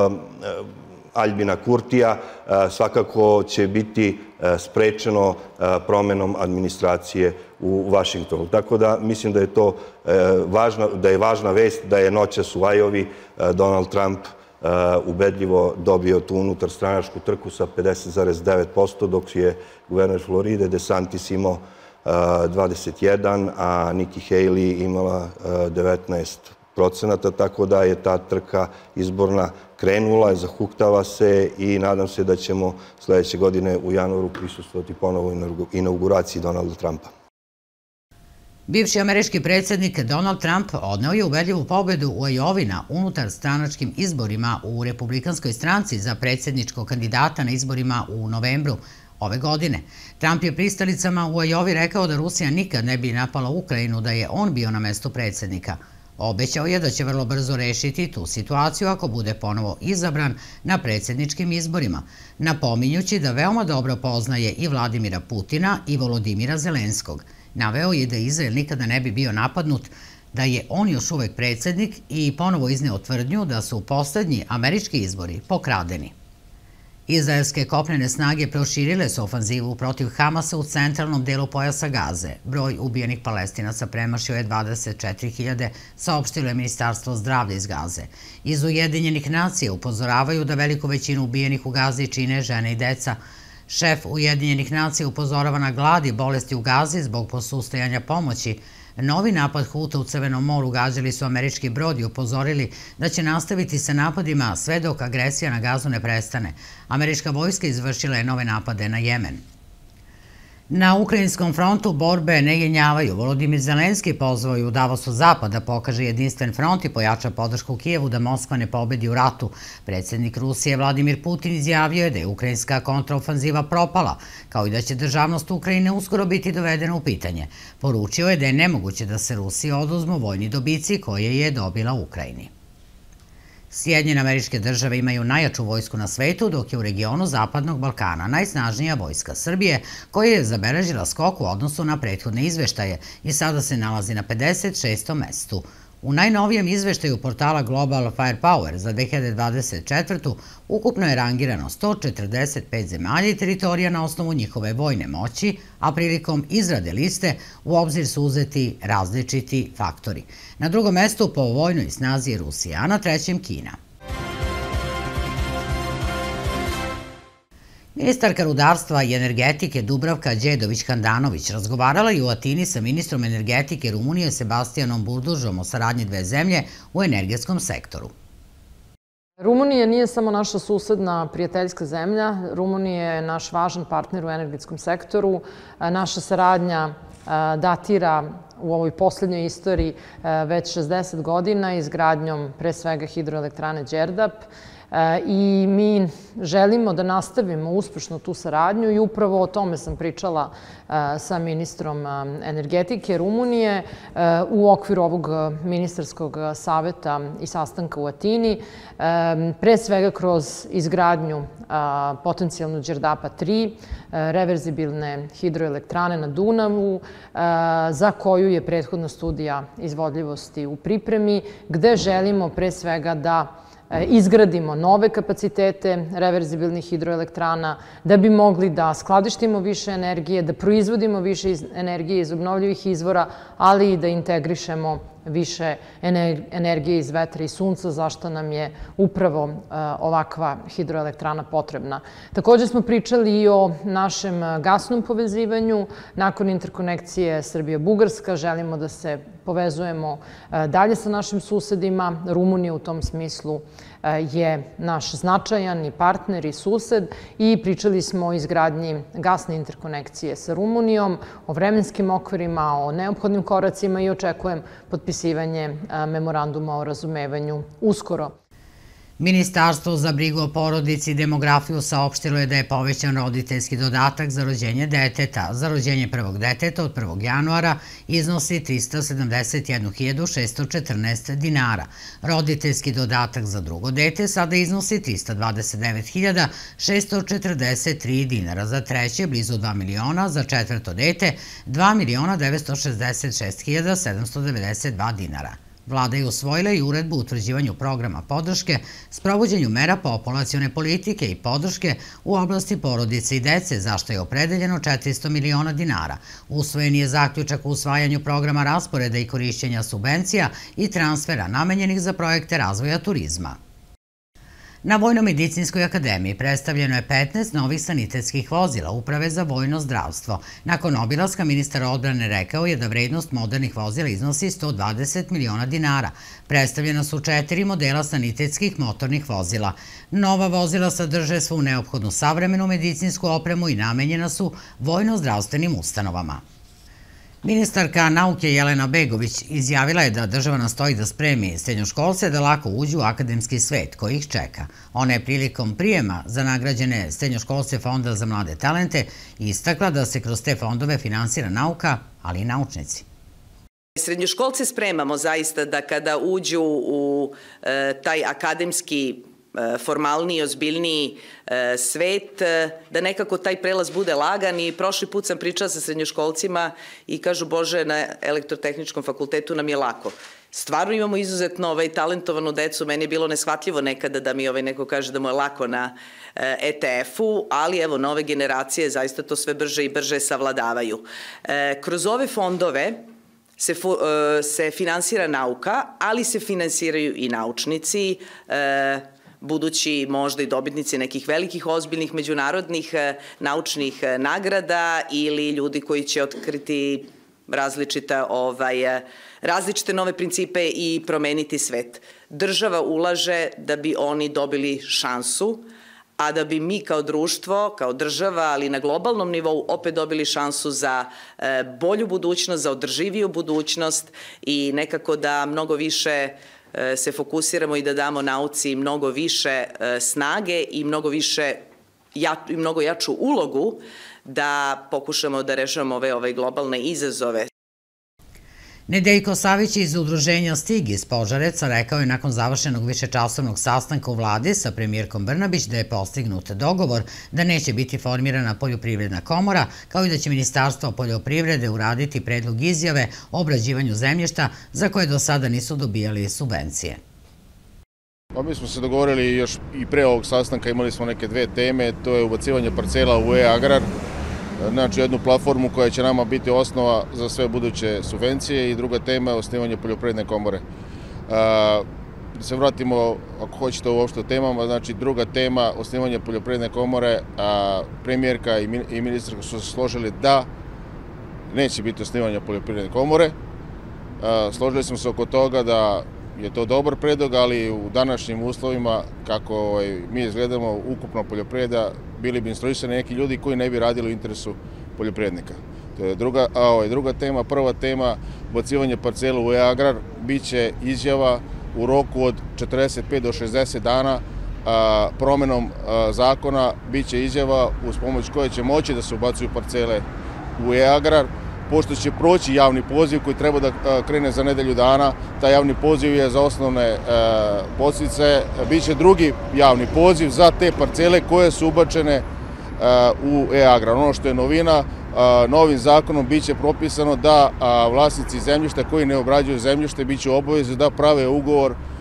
Aljbina Kurtija, svakako će biti sprečeno promenom administracije u Vašingtonu. Tako da mislim da je važna vest da je noćas u Ajovi Donald Trump ubedljivo dobio tu unutarstranačku trku sa 50,9%, dok je guverner Floride DeSantis imao 21%, a Nikki Haley imala 19%, tako da je ta trka izborna krenula, zahuktava se i nadam se da ćemo sledeće godine u januaru prisustvovati ponovo inauguraciji Donalda Trumpa. Bivši američki predsjednik Donald Trump odneo je ubedljivu pobedu u Ajovi na unutarstranačkim izborima u Republikanskoj stranci za predsjedničkog kandidata na izborima u novembru ove godine. Trump je pristalicama u Ajovi rekao da Rusija nikad ne bi napala Ukrajinu da je on bio na mestu predsjednika. Obećao je da će vrlo brzo rešiti tu situaciju ako bude ponovo izabran na predsjedničkim izborima, napominjući da veoma dobro poznaje i Vladimira Putina i Volodimira Zelenskog. Naveo je da Izrael nikada ne bi bio napadnut, da je on još uvek predsjednik i ponovo izneo tvrdnju da su poslednji američki izbori pokradeni. Izraelske kopnene snage proširile su ofanzivu protiv Hamasa u centralnom delu pojasa Gaze. Broj ubijenih Palestinaca premašio je 24.000, saopštilo je Ministarstvo zdravlja iz Gaze. Iz Ujedinjenih nacija upozoravaju da veliku većinu ubijenih u Gazi čine žene i deca. Šef Ujedinjenih nacija upozorava na glad i bolesti u Gazi zbog posustajanja pomoći. Novi napad Huta u Crvenom moru gađali su američki brod i upozorili da će nastaviti sa napadima sve dok agresija na Gazu ne prestane. Američka vojska izvršila je nove napade na Jemen. Na ukrajinskom frontu borbe ne jenjavaju. Volodimir Zelenski pozvao je u Davosu Zapad da pokaže jedinstven front i pojača podršku Kijevu da Moskva ne pobedi u ratu. Predsjednik Rusije Vladimir Putin izjavio je da je ukrajinska kontraofanziva propala, kao i da će državnost Ukrajine uskoro biti dovedena u pitanje. Poručio je da je nemoguće da se Rusiji oduzmu vojni dobici koje je dobila Ukrajini. Sjedinjene Američke Države imaju najjaču vojsku na svetu, dok je u regionu Zapadnog Balkana najsnažnija vojska Srbije, koja je zabeležila skok u odnosu na prethodne izveštaje i sada se nalazi na 56. mestu. U najnovijem izveštaju portala Global Firepower za 2024. ukupno je rangirano 145 zemalja i teritorija na osnovu njihove vojne moći, a prilikom izrade liste u obzir su uzeti različiti faktori. Na drugom mestu po vojnoj snazi je Rusija, a na trećem Kina. Ministarka rudarstva i energetike Dubravka Đedović-Handanović razgovarala je u Atini sa ministrom energetike Rumunije Sebastianom Burdužom o saradnji dve zemlje u energetskom sektoru. Rumunija nije samo naša susedna prijateljska zemlja. Rumunija je naš važan partner u energetskom sektoru. Naša saradnja datira u ovoj posljednjoj istoriji već 60 godina izgradnjom pre svega hidroelektrane Đerdap. I mi želimo da nastavimo uspešno tu saradnju i upravo o tome sam pričala sa ministrom energetike Rumunije u okviru ovog ministarskog saveta i sastanka u Atini, pre svega kroz izgradnju potencijalnu Đerdapa 3, reverzibilne hidroelektrane na Dunavu, za koju je prethodna studija izvodljivosti u pripremi, gde želimo pre svega da izgradimo nove kapacitete reverzibilnih hidroelektrana, da bi mogli da skladištimo više energije, da proizvodimo više energije iz obnovljivih izvora, ali i da integrišemo više energije iz vetra i sunca, zašto nam je upravo ovakva hidroelektrana potrebna. Također smo pričali i o našem gasnom povezivanju. Nakon interkonekcije Srbija-Bugarska želimo da se povezujemo dalje sa našim susedima. Rumunija u tom smislu je naš značajan i partner i sused i pričali smo o izgradnji gasne interkonekcije sa Rumunijom, o vremenskim okvirima, o neophodnim koracima i očekujem potpisivanje memoranduma o razumevanju uskoro. Ministarstvo za brigu o porodici i demografiju saopštilo je da je povećan roditeljski dodatak za rođenje deteta. Za rođenje prvog deteta od 1. januara iznosi 371.614 dinara. Roditeljski dodatak za drugo dete sada iznosi 329.643 dinara. Za treće blizu 2 miliona, za četvrto dete 2.966.792 dinara. Vlada je usvojila i uredbu o utvrđivanju programa podrške, sprovođenju mera populacione politike i podrške u oblasti porodice i dece, za što je opredeljeno 400 miliona dinara. Usvojen je zaključak o usvajanju programa rasporeda i korišćenja subvencija i transfera namenjenih za projekte razvoja turizma. Na Vojno-medicinskoj akademiji predstavljeno je 15 novih sanitetskih vozila Uprave za vojno zdravstvo. Nakon obilaska ministar odbrane rekao je da vrednost modernih vozila iznosi 120 miliona dinara. Predstavljena su 4 modela sanitetskih motornih vozila. Nova vozila sadrže svu neophodnu savremenu medicinsku opremu i namenjena su vojno-zdravstvenim ustanovama. Ministarka nauke Jelena Begović izjavila je da država nastoji da spremi srednjoškolce da lako uđu u akademski svet koji ih čeka. Ona je prilikom prijema za nagrađene srednjoškolce Fonda za mlade talente istakla da se kroz te fondove finansira nauka, ali i naučnici. Srednjoškolce spremamo zaista da kada uđu u taj akademski formalniji, ozbiljniji svet, da nekako taj prelaz bude lagan i prošli put sam pričala sa srednjoškolcima i kažu, Bože, na elektrotehničkom fakultetu nam je lako. Stvarno imamo izuzetno talentovanu decu, meni je bilo neshvatljivo nekada da mi neko kaže da mu je lako na ETF-u, ali evo, nove generacije zaista to sve brže i brže savladavaju. Kroz ove fondove se finansira nauka, ali se finansiraju i naučnici, budući možda i dobitnici nekih velikih, ozbiljnih međunarodnih naučnih nagrada ili ljudi koji će otkriti različite nove principe i promeniti svet. Država ulaže da bi oni dobili šansu, a da bi mi kao društvo, kao država, ali na globalnom nivou opet dobili šansu za bolju budućnost, za održiviju budućnost i nekako da mnogo više se fokusiramo i da damo nauci mnogo više snage i mnogo jaču ulogu da pokušamo da rešavamo ove globalne izazove. Nedeljko Savić iz udruženja Stig iz Požareca rekao je nakon završenog višečasovnog sastanka u vladi sa premijerkom Brnabić da je postignut dogovor da neće biti formirana poljoprivredna komora, kao i da će Ministarstvo poljoprivrede uraditi predlog izjave o obrađivanju zemljišta za koje do sada nisu dobijali subvencije. Mi smo se dogovorili još i pre ovog sastanka, imali smo neke dve teme, to je ubacivanje parcela u e-agrar, znači jednu platformu koja će nama biti osnova za sve buduće subvencije i druga tema je osnivanje poljoprivredne komore. Da se vratimo, ako hoćete uopšte o temama, znači druga tema, osnivanje poljoprivredne komore, premijerka i ministarka su se složili da neće biti osnivanja poljoprivredne komore. Složili smo se oko toga da je to dobar predlog, ali u današnjim uslovima, kako mi izgledamo, ukupno poljoprivreda, bili bi instruisani neki ljudi koji ne bi radili u interesu poljoprivrednika. To je druga tema. Prva tema, ubacivanje parcela u e-agrar, bit će izjava u roku od 45 do 60 dana promenom zakona, bit će izjava uz pomoć koje će moći da se ubacuju parcele u e-agrar. Pošto će proći javni poziv koji treba da krene za nedelju dana, taj javni poziv je za osnovne podsticaje, bit će drugi javni poziv za te parcele koje su ubačene u e-agrar. Ono što je novina, novim zakonom bit će propisano da vlasnici zemljišta koji ne obrađuju zemljište bit će obavezni da prave ugovor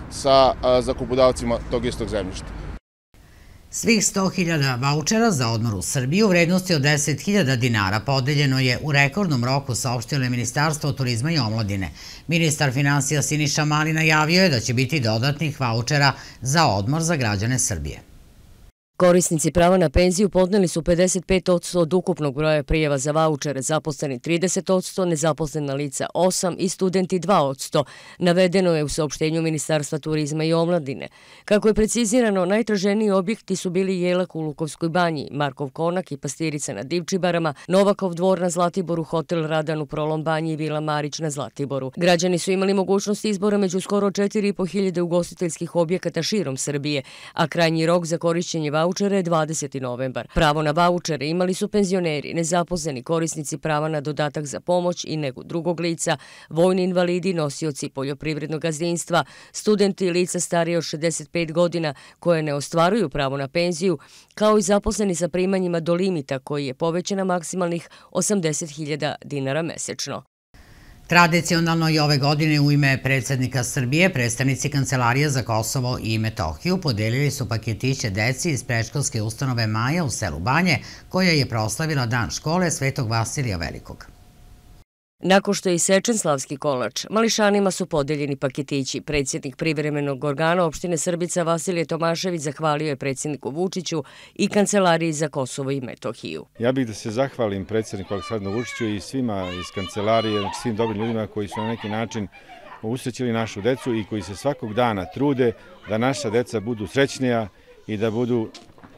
sa zakupodavcima tog istog zemljišta. Svih 100.000 vaučera za odmor u Srbiji u vrednosti od 10.000 dinara podeljeno je u rekordnom roku, saopštilo je Ministarstvo turizma i omladine. Ministar finansija Siniša Mali najavio je da će biti dodatnih vaučera za odmor za građane Srbije. Korisnici prava na penziju podneli su 55% od ukupnog broja prijava za vaučere, zaposleni 30%, nezaposlena lica 8% i studenti 2%, navedeno je u saopštenju Ministarstva turizma i omladine. Kako je precizirano, najtraženiji objekti su bili Jelak u Lukovskoj banji, Markov konak i Pastirica na Divčibarama, Novakov dvor na Zlatiboru, Hotel Radan u Prolom banji i Vila Marić na Zlatiboru. Građani su imali mogućnost izbora među skoro 4.500 ugostiteljskih objekata širom Srbije, a krajnji rok za korišćenje vaučera je 20. novembar. Pravo na vaučere imali su penzioneri, nezaposleni korisnici prava na dodatak za pomoć i negu drugog lica, vojni invalidi, nosioci poljoprivrednog gazdinstva, studenti i lica starije od 65 godina koje ne ostvaruju pravo na penziju, kao i zaposleni sa primanjima do limita koji je povećan na maksimalnih 80.000 dinara mesečno. Tradicionalno i ove godine u ime predsjednika Srbije predstavnici Kancelarije za Kosovo i Metohiju podelili su paketiće deci iz predškolske ustanove Maja u selu Banje, koja je proslavila Dan škole Svetog Vasilija Velikog. Nakon što je isečen slavski kolač, mališanima su podeljeni paketići. Predsjednik privremenog organa opštine Srbica Vasilije Tomašević zahvalio je predsjedniku Vučiću i Kancelariji za Kosovo i Metohiju. Ja bih da se zahvalim predsjedniku Aleksandru Vučiću i svima iz Kancelarije, svim dobrim ljudima koji su na neki način usrećili našu decu i koji se svakog dana trude da naša deca budu srećnija i da budu,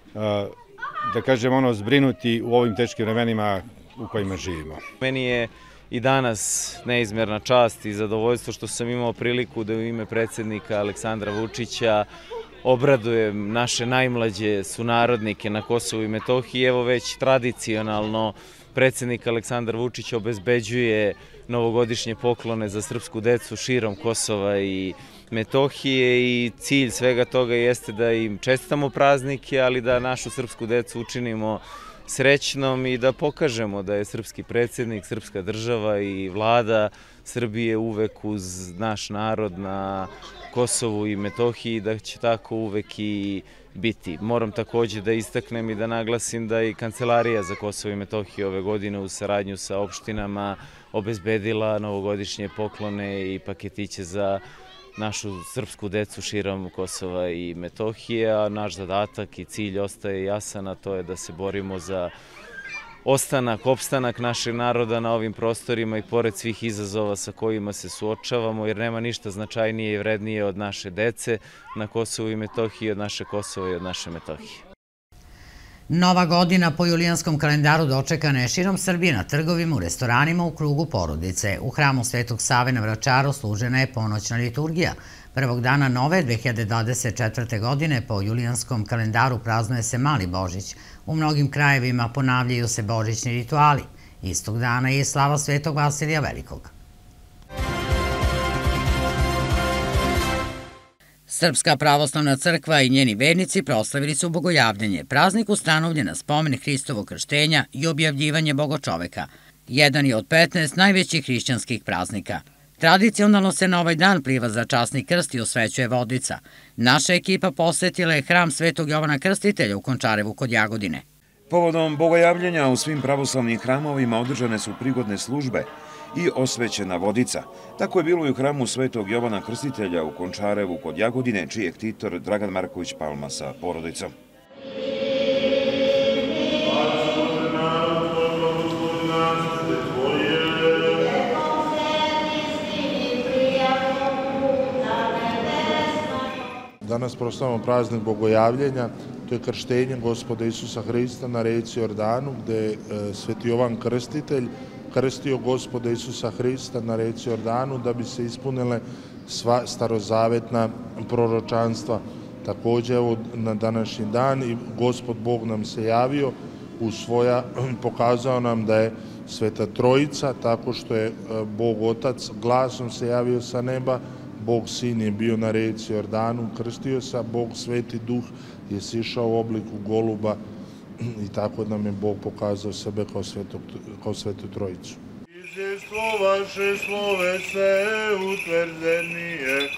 da kažem, zbrinuti u ovim teškim vremenima u kojima živimo. Meni je i danas neizmjerna čast i zadovoljstvo što sam imao priliku da u ime predsjednika Aleksandra Vučića obradujem naše najmlađe sunarodnike na Kosovu i Metohiji. Evo već tradicionalno predsjednik Aleksandar Vučić obezbeđuje novogodišnje poklone za srpsku decu širom Kosova i Metohije i cilj svega toga jeste da im čestitamo praznike, ali da našu srpsku decu učinimo srećnom i da pokažemo da je srpski predsjednik, srpska država i vlada Srbije uvek uz naš narod na Kosovu i Metohiji, da će tako uvek i biti. Moram također da istaknem i da naglasim da i Kancelarija za Kosovo i Metohiju ove godine u saradnju sa opštinama obezbedila novogodišnje poklone i paketiće za našu srpsku decu širom Kosova i Metohije, a naš zadatak i cilj ostaje jasan, a to je da se borimo za opstanak našeg naroda na ovim prostorima i pored svih izazova sa kojima se suočavamo, jer nema ništa značajnije i vrednije od naše dece na Kosovu i Metohiji, od naše Kosova i od naše Metohije. Nova godina po julijanskom kalendaru dočekana je širom Srbije na trgovima, u restoranima, u krugu porodice. U hramu Svetog Save na Vračaru služena je ponoćna liturgija. Prvog dana nove 2024. godine po julijanskom kalendaru praznuje se Mali Božić. U mnogim krajevima ponavljaju se božićni rituali. Istog dana je i slava Svetog Vasilija Velikog. Srpska pravoslavna crkva i njeni vernici proslavili su bogojavljanje, praznik ustanovljen na spomen Hristovog krštenja i objavljivanje bogočoveka. Jedan je od 15 najvećih hrišćanskih praznika. Tradicionalno se na ovaj dan pliva za časni krst i osvećuje vodica. Naša ekipa posetila je hram Svetog Jovana Krstitelja u Končarevu kod Jagodine. Povodom bogojavljenja u svim pravoslavnim hramovima održane su prigodne službe i osvećena vodica. Tako je bilo i u hramu Svetog Jovana Krstitelja u Končarevu kod Jagodine, čiji je ktitor Dragan Marković Palma sa porodicom. Danas proslavljamo praznik bogojavljenja, to je krštenje Gospoda Isusa Hrista na reci Jordanu, gde je Sveti Jovan Krstitelj krstio Gospoda Isusa Hrista na reci Jordanu da bi se ispunile sva starozavetna proročanstva. Također, evo na današnji dan i Gospod Bog nam se javio, pokazao nam da je Sveta Trojica, tako što je Bog Otac glasom se javio sa neba, Bog Sin je bio na reci Jordanu, krstio se, a Bog Sveti Duh je sišao u obliku goluba i tako nam je Bog pokazao sebe kao Svetu Trojicu. Izdjestvo vaše slove se utvrzenije,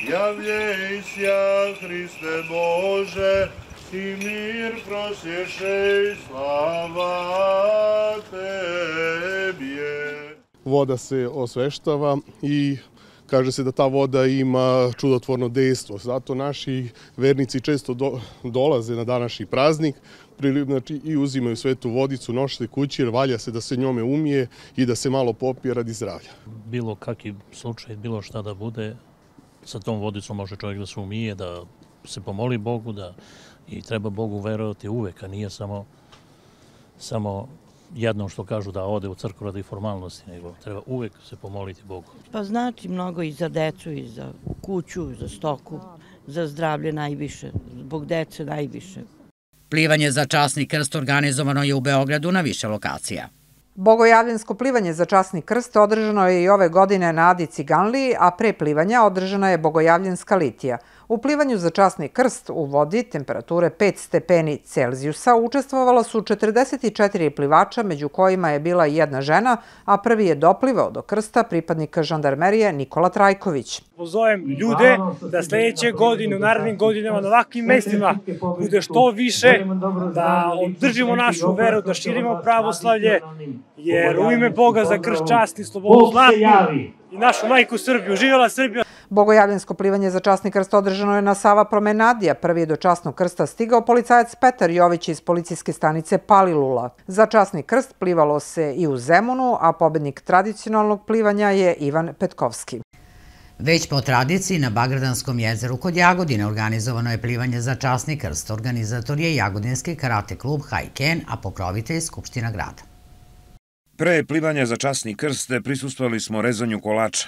Javljejся, Hriste Bože, i mir prosješej, slava Tebje. Voda se osveštava i kaže se da ta voda ima čudotvorno dejstvo. Zato naši vernici često dolaze na današnji praznik, znači i uzimaju svetu vodicu, noše kući jer valja se da se njome umije i da se malo popije radi zdravlja. Bilo kakvi slučaj, bilo šta da bude, sa tom vodicom može čovjek da se umije, da se pomoli Bogu, i treba Bogu verovati uvek, a nije samo jednom što kažu da ode u crkvu radi formalnosti, nego treba uvek se pomoliti Bogu. Pa znači mnogo i za decu, i za kuću, za stoku, za zdravlje najviše, zbog dece najviše. Plivanje za časni krst organizovano je u Beogradu na više lokacija. Bogojavljansko plivanje za časni krst održano je i ove godine na Adi Ciganliji, a pre plivanja održana je Bogojavljanska litija. U plivanju za časni krst u vodi temperature 5 stepeni Celzijusa učestvovala su 44 plivača, među kojima je bila i jedna žena, a prvi je doplivao do krsta pripadnik žandarmerije Nikola Trajković. Pozovem ljude da sledeće godine, u narednim godinama na ovakvim mestima bude što više, da održimo našu veru, da širimo pravoslavlje, jer u ime Boga za krst, čast i slobodu zlatnu i našu majku Srbiju. Živjela Srbija! Bogojavljansko plivanje za časni krst održano je na Sava promenadi, a prvi je do časnog krsta stigao policajac Petar Jović iz policijske stanice Palilula. Za časni krst plivalo se i u Zemunu, a pobednik tradicionalnog plivanja je Ivan Petkovski. Već po tradiciji na Bagradanskom jezeru kod Jagodine organizovano je plivanje za časni krst. Organizator je Jagodinski karate klub Hajken, a pokrovitelj Skupština grada. Pre plivanja za časni krst prisustvovali smo rezanju kolača.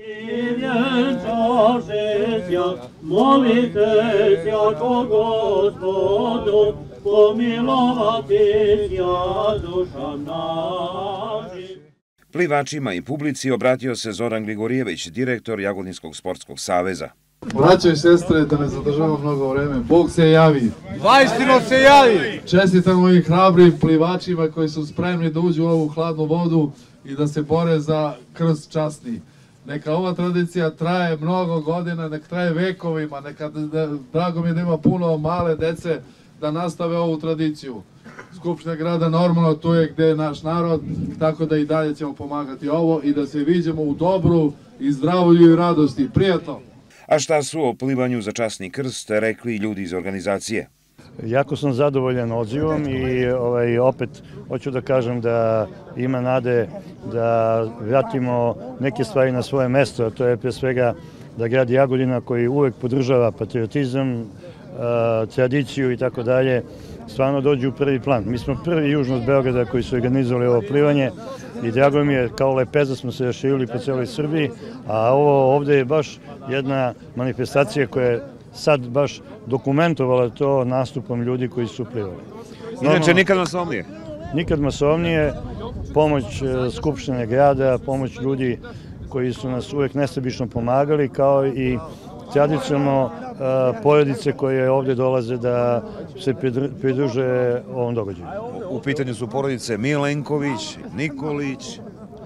Plivačima i publici obratio se Zoran Grigorijević, direktor Jagodinskog sportskog saveza. Braćo i sestre, da ne zadržava mnogo vreme, Bog se javi. Vajstino se javi! Čestitam ovim hrabrim plivačima koji su spremni da uđu u ovu hladnu vodu i da se bore za krst časni. Neka ova tradicija traje mnogo godina, neka traje vekovima, drago mi je da ima puno male dece da nastave ovu tradiciju. Skupština grada normalno tu je gde je naš narod, tako da i dalje ćemo pomagati ovo i da se viđemo u dobru i zdravlju i radosti. Prijatno! A šta su o plivanju za časni krst rekli ljudi iz organizacije? Jako sam zadovoljan odzivom i opet hoću da kažem da ima nade da vratimo neke stvari na svoje mesto, a to je pre svega da grad Jagodina koji uvek podržava patriotizam, tradiciju i tako dalje, stvarno dođe u prvi plan. Mi smo prvi južno od Beograda koji su organizovali ovo plivanje i drago mi je, kao lepeza smo se raširili po celoj Srbiji, a ovo ovde je baš jedna manifestacija koja je sad baš dokumentovala to nastupom ljudi koji su plivali. Inače, nikad masovnije? Nikad masovnije, pomoć Skupštine grada, pomoć ljudi koji su nas uvek nesebično pomagali, kao i tradicionalno porodice koje ovde dolaze da se pridruže ovom događaju. U pitanju su porodice Milenković, Nikolić,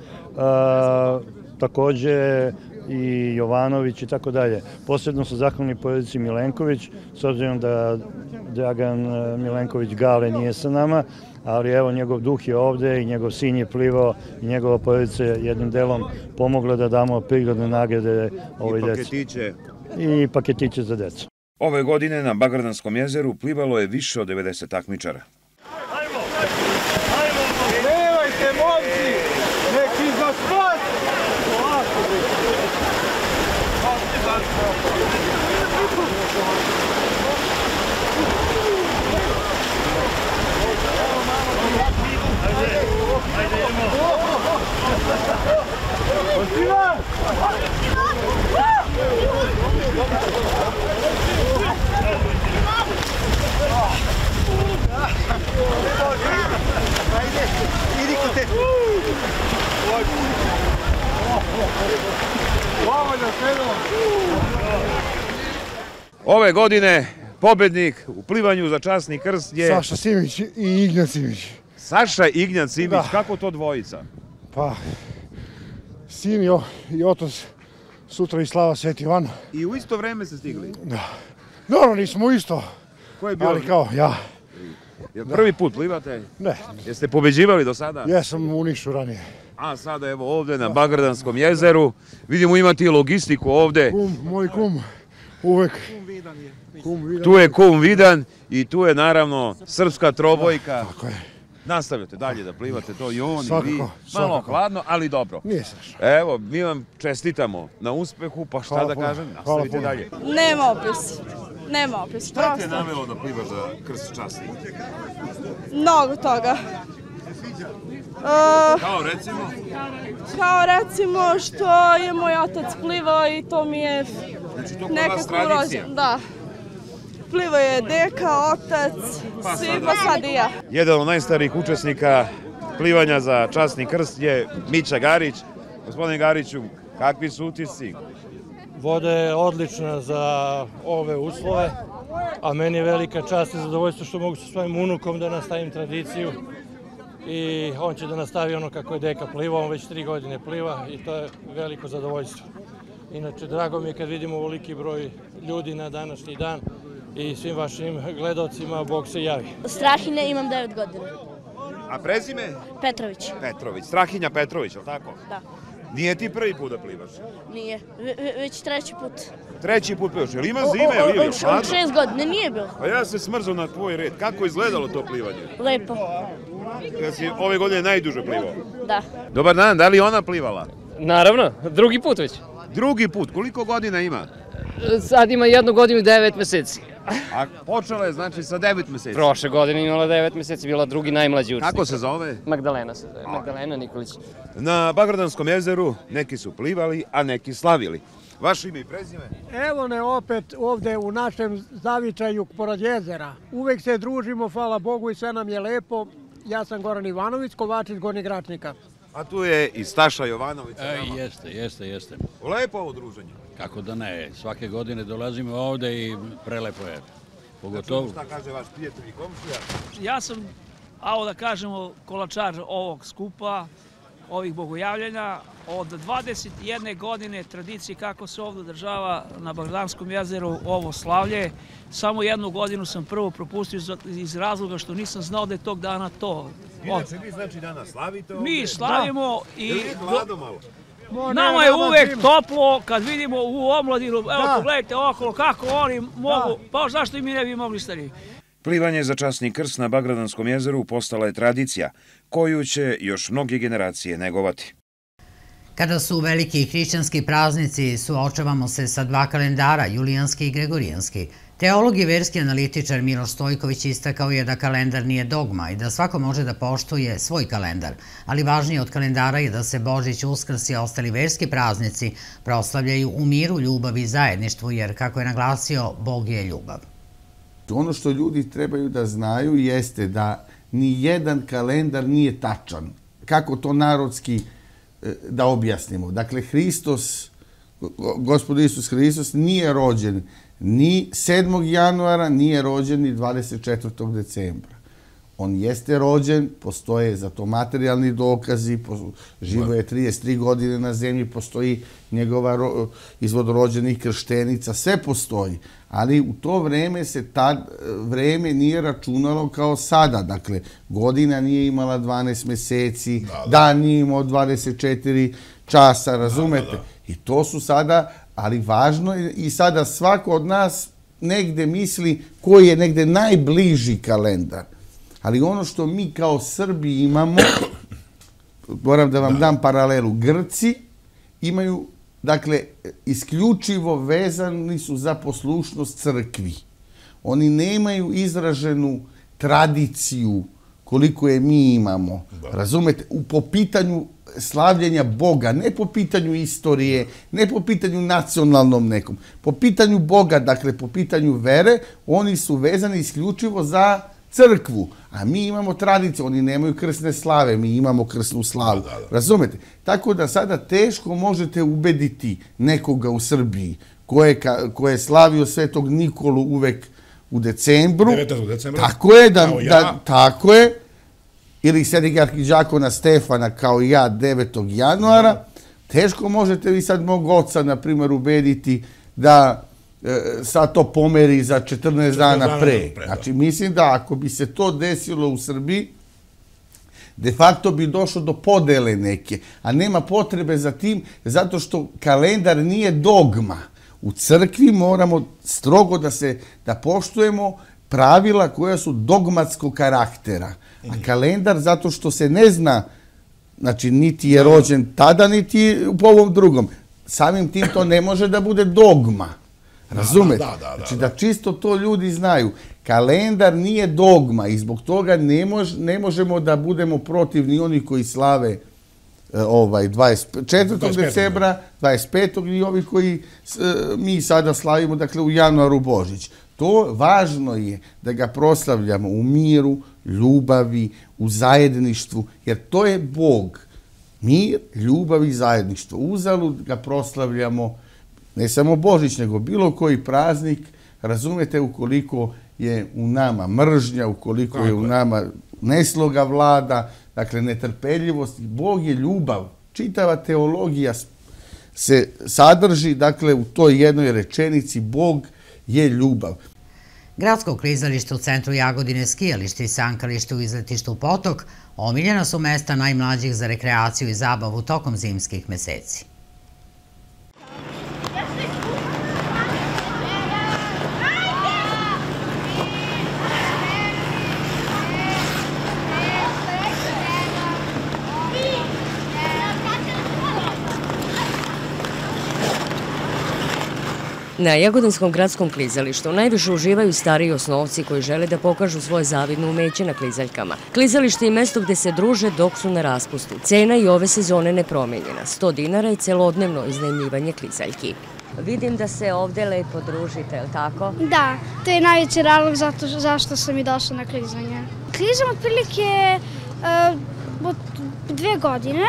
takođe i Jovanović i tako dalje. Posebno su zahvalni porodici Milenković, s obzirom da Dragan Milenković Gale nije sa nama, ali evo njegov duh je ovde i njegov sin je plivao i njegova porodica je jednim delom pomogla da damo prigodne nagrade ovoj deci. I paketiće. I paketiće za decu. Ove godine na Bagradanskom jezeru plivalo je više od 90 takmičara. Plivajte, momci! Neki za spas! Ajde, idemo! Idi kod te! Ove godine pobednik u plivanju za časni krst je... Saša Simić i Ignjan Simić. Saša i Ignjan Simić, kako to dvojica? Pa, sin i otac sutra i slava Sveti Ivan. I u isto vreme ste stigli? Da. Dobro, nismo isto. Ko je bio? Ali kao, ja. Prvi put plivate? Ne. Jeste pobeđivali do sada? Jesam u Nišu ranije. A sada evo ovde na Bagrdanskom jezeru. Vidimo imate i logistiku ovde. Moj kum, uvek. Tu je kum Vidan i tu je naravno srpska trobojka. Tako je. Nastavljate dalje da plivate, to i on svakako, i vi. Malo svakako. hladno, ali dobro. Nije strašno. Evo, mi vam čestitamo na uspehu, pa šta da kažem, nastavite dalje. Nema opis. Nema opis. Šta te navelo da plivaš za krst časti? Mnogo toga. Kao recimo? Kao recimo što je moj otac plivao i to mi je nekako urođeno. Da. Plivao je deka, otac, svi pa sad i ja. Jedan od najstarijih učesnika plivanja za časni krst je Mića Garić. Gospodine Gariću, kakvi su utisci? Voda je odlična za ove uslove, a meni je velika čast i zadovoljstvo što mogu sa svojim unukom da nastavim tradiciju. I on će da nastavi ono kako je deka plivao, on već 3 godine pliva i to je veliko zadovoljstvo. Inače, drago mi je kad vidimo ovoliki broj ljudi na današnji dan i svim vašim gledalcima, Bog se javi. Strahinja, imam 9 godina. A prezime? Petrović. Petrović. Strahinja Petrović, je li tako? Da. Nije ti prvi put da plivaš? Nije, već 3. put. 3. put plivaš, je li ima zime, je li je još hladno? 6 godina, nije bilo. Pa ja se smrzao na tvoj red. Kako je izgledalo to plivanje? Lepo. Da si ove godine najduže plivao? Da. Dobar dan, da li ona plivala? Naravno, 2. put već. 2. put, koliko godina ima? Sad ima 1 godinu i 9 meseci. A počela je znači sa 9 meseci? Prošle godine imala 9 meseci, bila drugi najmlađi učesnik. Kako se zove? Magdalena se zove, Magdalena Nikolić. Na Bagrdanskom jezeru neki su plivali, a neki slavili. Vaše ime i prezime? Evo ne opet ovde u našem zavičaju pored jezera. Uvek se družimo, hvala Bogu i sve nam je lepo. Ja sam Goran Ivanović, Kovačić Gornjeg Račnika. A tu je i Staša Jovanović. Jeste. Lepo ovo druženje. Kako da ne, svake godine dolazimo ovde i prelepo je. Pogotovo. Šta kaže vaš prijatelj i komšija? Ja sam, da kažemo, kolačar ovog skupa, ovih bogojavljenja. Od 21 godine tradicije kako se ovdje održava na Bagrdanskom jezeru ovo slavlje. Samo 1 godinu sam prvo propustio iz razloga što nisam znao da je tog dana to. Inače, vi znači danas slavite ovdje? Mi slavimo i... Je li hladno malo? Nama je uvek toplo kad vidimo u omladinu, evo pogledajte okolo kako oni mogu, pa zašto i mi ne bi mogli stariji. Plivanje za časni krst na Bagrdanskom jezeru postala je tradicija koju će još mnoge generacije negovati. Kada su veliki hrišćanski praznici, suočavamo se sa 2 kalendara, julijanski i gregorijanski. Teolog i verski analitičar Miloš Stojković istakao je da kalendar nije dogma i da svako može da poštuje svoj kalendar, ali važnije od kalendara je da se Božić, Uskrs i ostali verski praznici proslavljaju u miru, ljubavi i zajedništvu, jer, kako je naglasio, Bog je ljubav. Ono što ljudi trebaju da znaju jeste da ni jedan kalendar nije tačan. Kako to narodski da objasnimo? Dakle, Hristos, Gospod Isus Hristos nije rođen ni 7. januara, nije rođen ni 24. decembra. On jeste rođen, postoje za to materijalni dokazi, živo je 33 godine na zemlji, postoji njegova izvodorođenih krštenica, sve postoji. Ali u to vreme se tad vreme nije računalo kao sada. Dakle, godina nije imala 12 meseci, dan nije imao 24 časa, razumete? I to su sada, ali važno je i sada svako od nas negde misli koji je negde najbliži kalendar. Ali ono što mi kao Srbi imamo, moram da vam dam paralelu, Grci imaju, dakle, isključivo vezani su za poslušnost crkvi. Oni nemaju izraženu tradiciju koliko je mi imamo. Razumete? Po pitanju slavljenja Boga, ne po pitanju istorije, ne po pitanju nacionalnom nekom. Po pitanju Boga, dakle, po pitanju vere, oni su vezani isključivo za crkvu, a mi imamo tradiciju, oni nemaju krsne slave, mi imamo krsnu slavu. Razumete? Tako da sada teško možete ubediti nekoga u Srbiji ko je slavio Svetog Nikolu uvek u decembru. 19. decembra. Tako je, tako je. Ili Svetog arhidžakona Stefana kao i ja 9. januara. teško možete vi sad mog oca, na primjer, ubediti da sad to pomeri za 14 dana pre. Znači, mislim da ako bi se to desilo u Srbiji, de facto bi došlo do podele neke, a nema potrebe za tim, zato što kalendar nije dogma. U crkvi moramo strogo da poštujemo pravila koja su dogmatskog karaktera. A kalendar, zato što se ne zna, znači, niti je rođen tada, niti po ovom drugom. Samim tim to ne može da bude dogma. Razumete? Znači, da čisto to ljudi znaju. Kalendar nije dogma i zbog toga ne možemo da budemo protiv ni onih koji slave 24. decembra, 25. i ovi koji mi sada slavimo, dakle, u januaru Božić. To važno je da ga proslavljamo u miru, ljubavi, u zajedništvu, jer to je Bog. Mir, ljubav i zajedništvo. Uzalud ga proslavljamo, ne samo Božić, nego bilo koji praznik. Razumete, ukoliko je u nama mržnja, ukoliko je u nama nesloga vlada, dakle, netrpeljivost. Bog je ljubav. Čitava teologija se sadrži, dakle, u toj jednoj rečenici, Bog je ljubav. Gradsko klizalište u centru Jagodine, skijalište i sankalište u izletištu Potok omiljena su mesta najmlađih za rekreaciju i zabavu tokom zimskih meseci. Na Jagodinskom gradskom klizalištu najviše uživaju stariji osnovci koji žele da pokažu svoje zavidno umeće na klizaljkama. Klizalište je mesto gde se druže dok su na raspustu. Cena i ove sezone nepromenjena. 100 dinara i celodnevno iznajmljivanje klizaljki. Vidim da se ovde lepo družite, je li tako? Da, to je najveći razlog zašto sam i došla na klizanje. Klizam otprilike 2 godine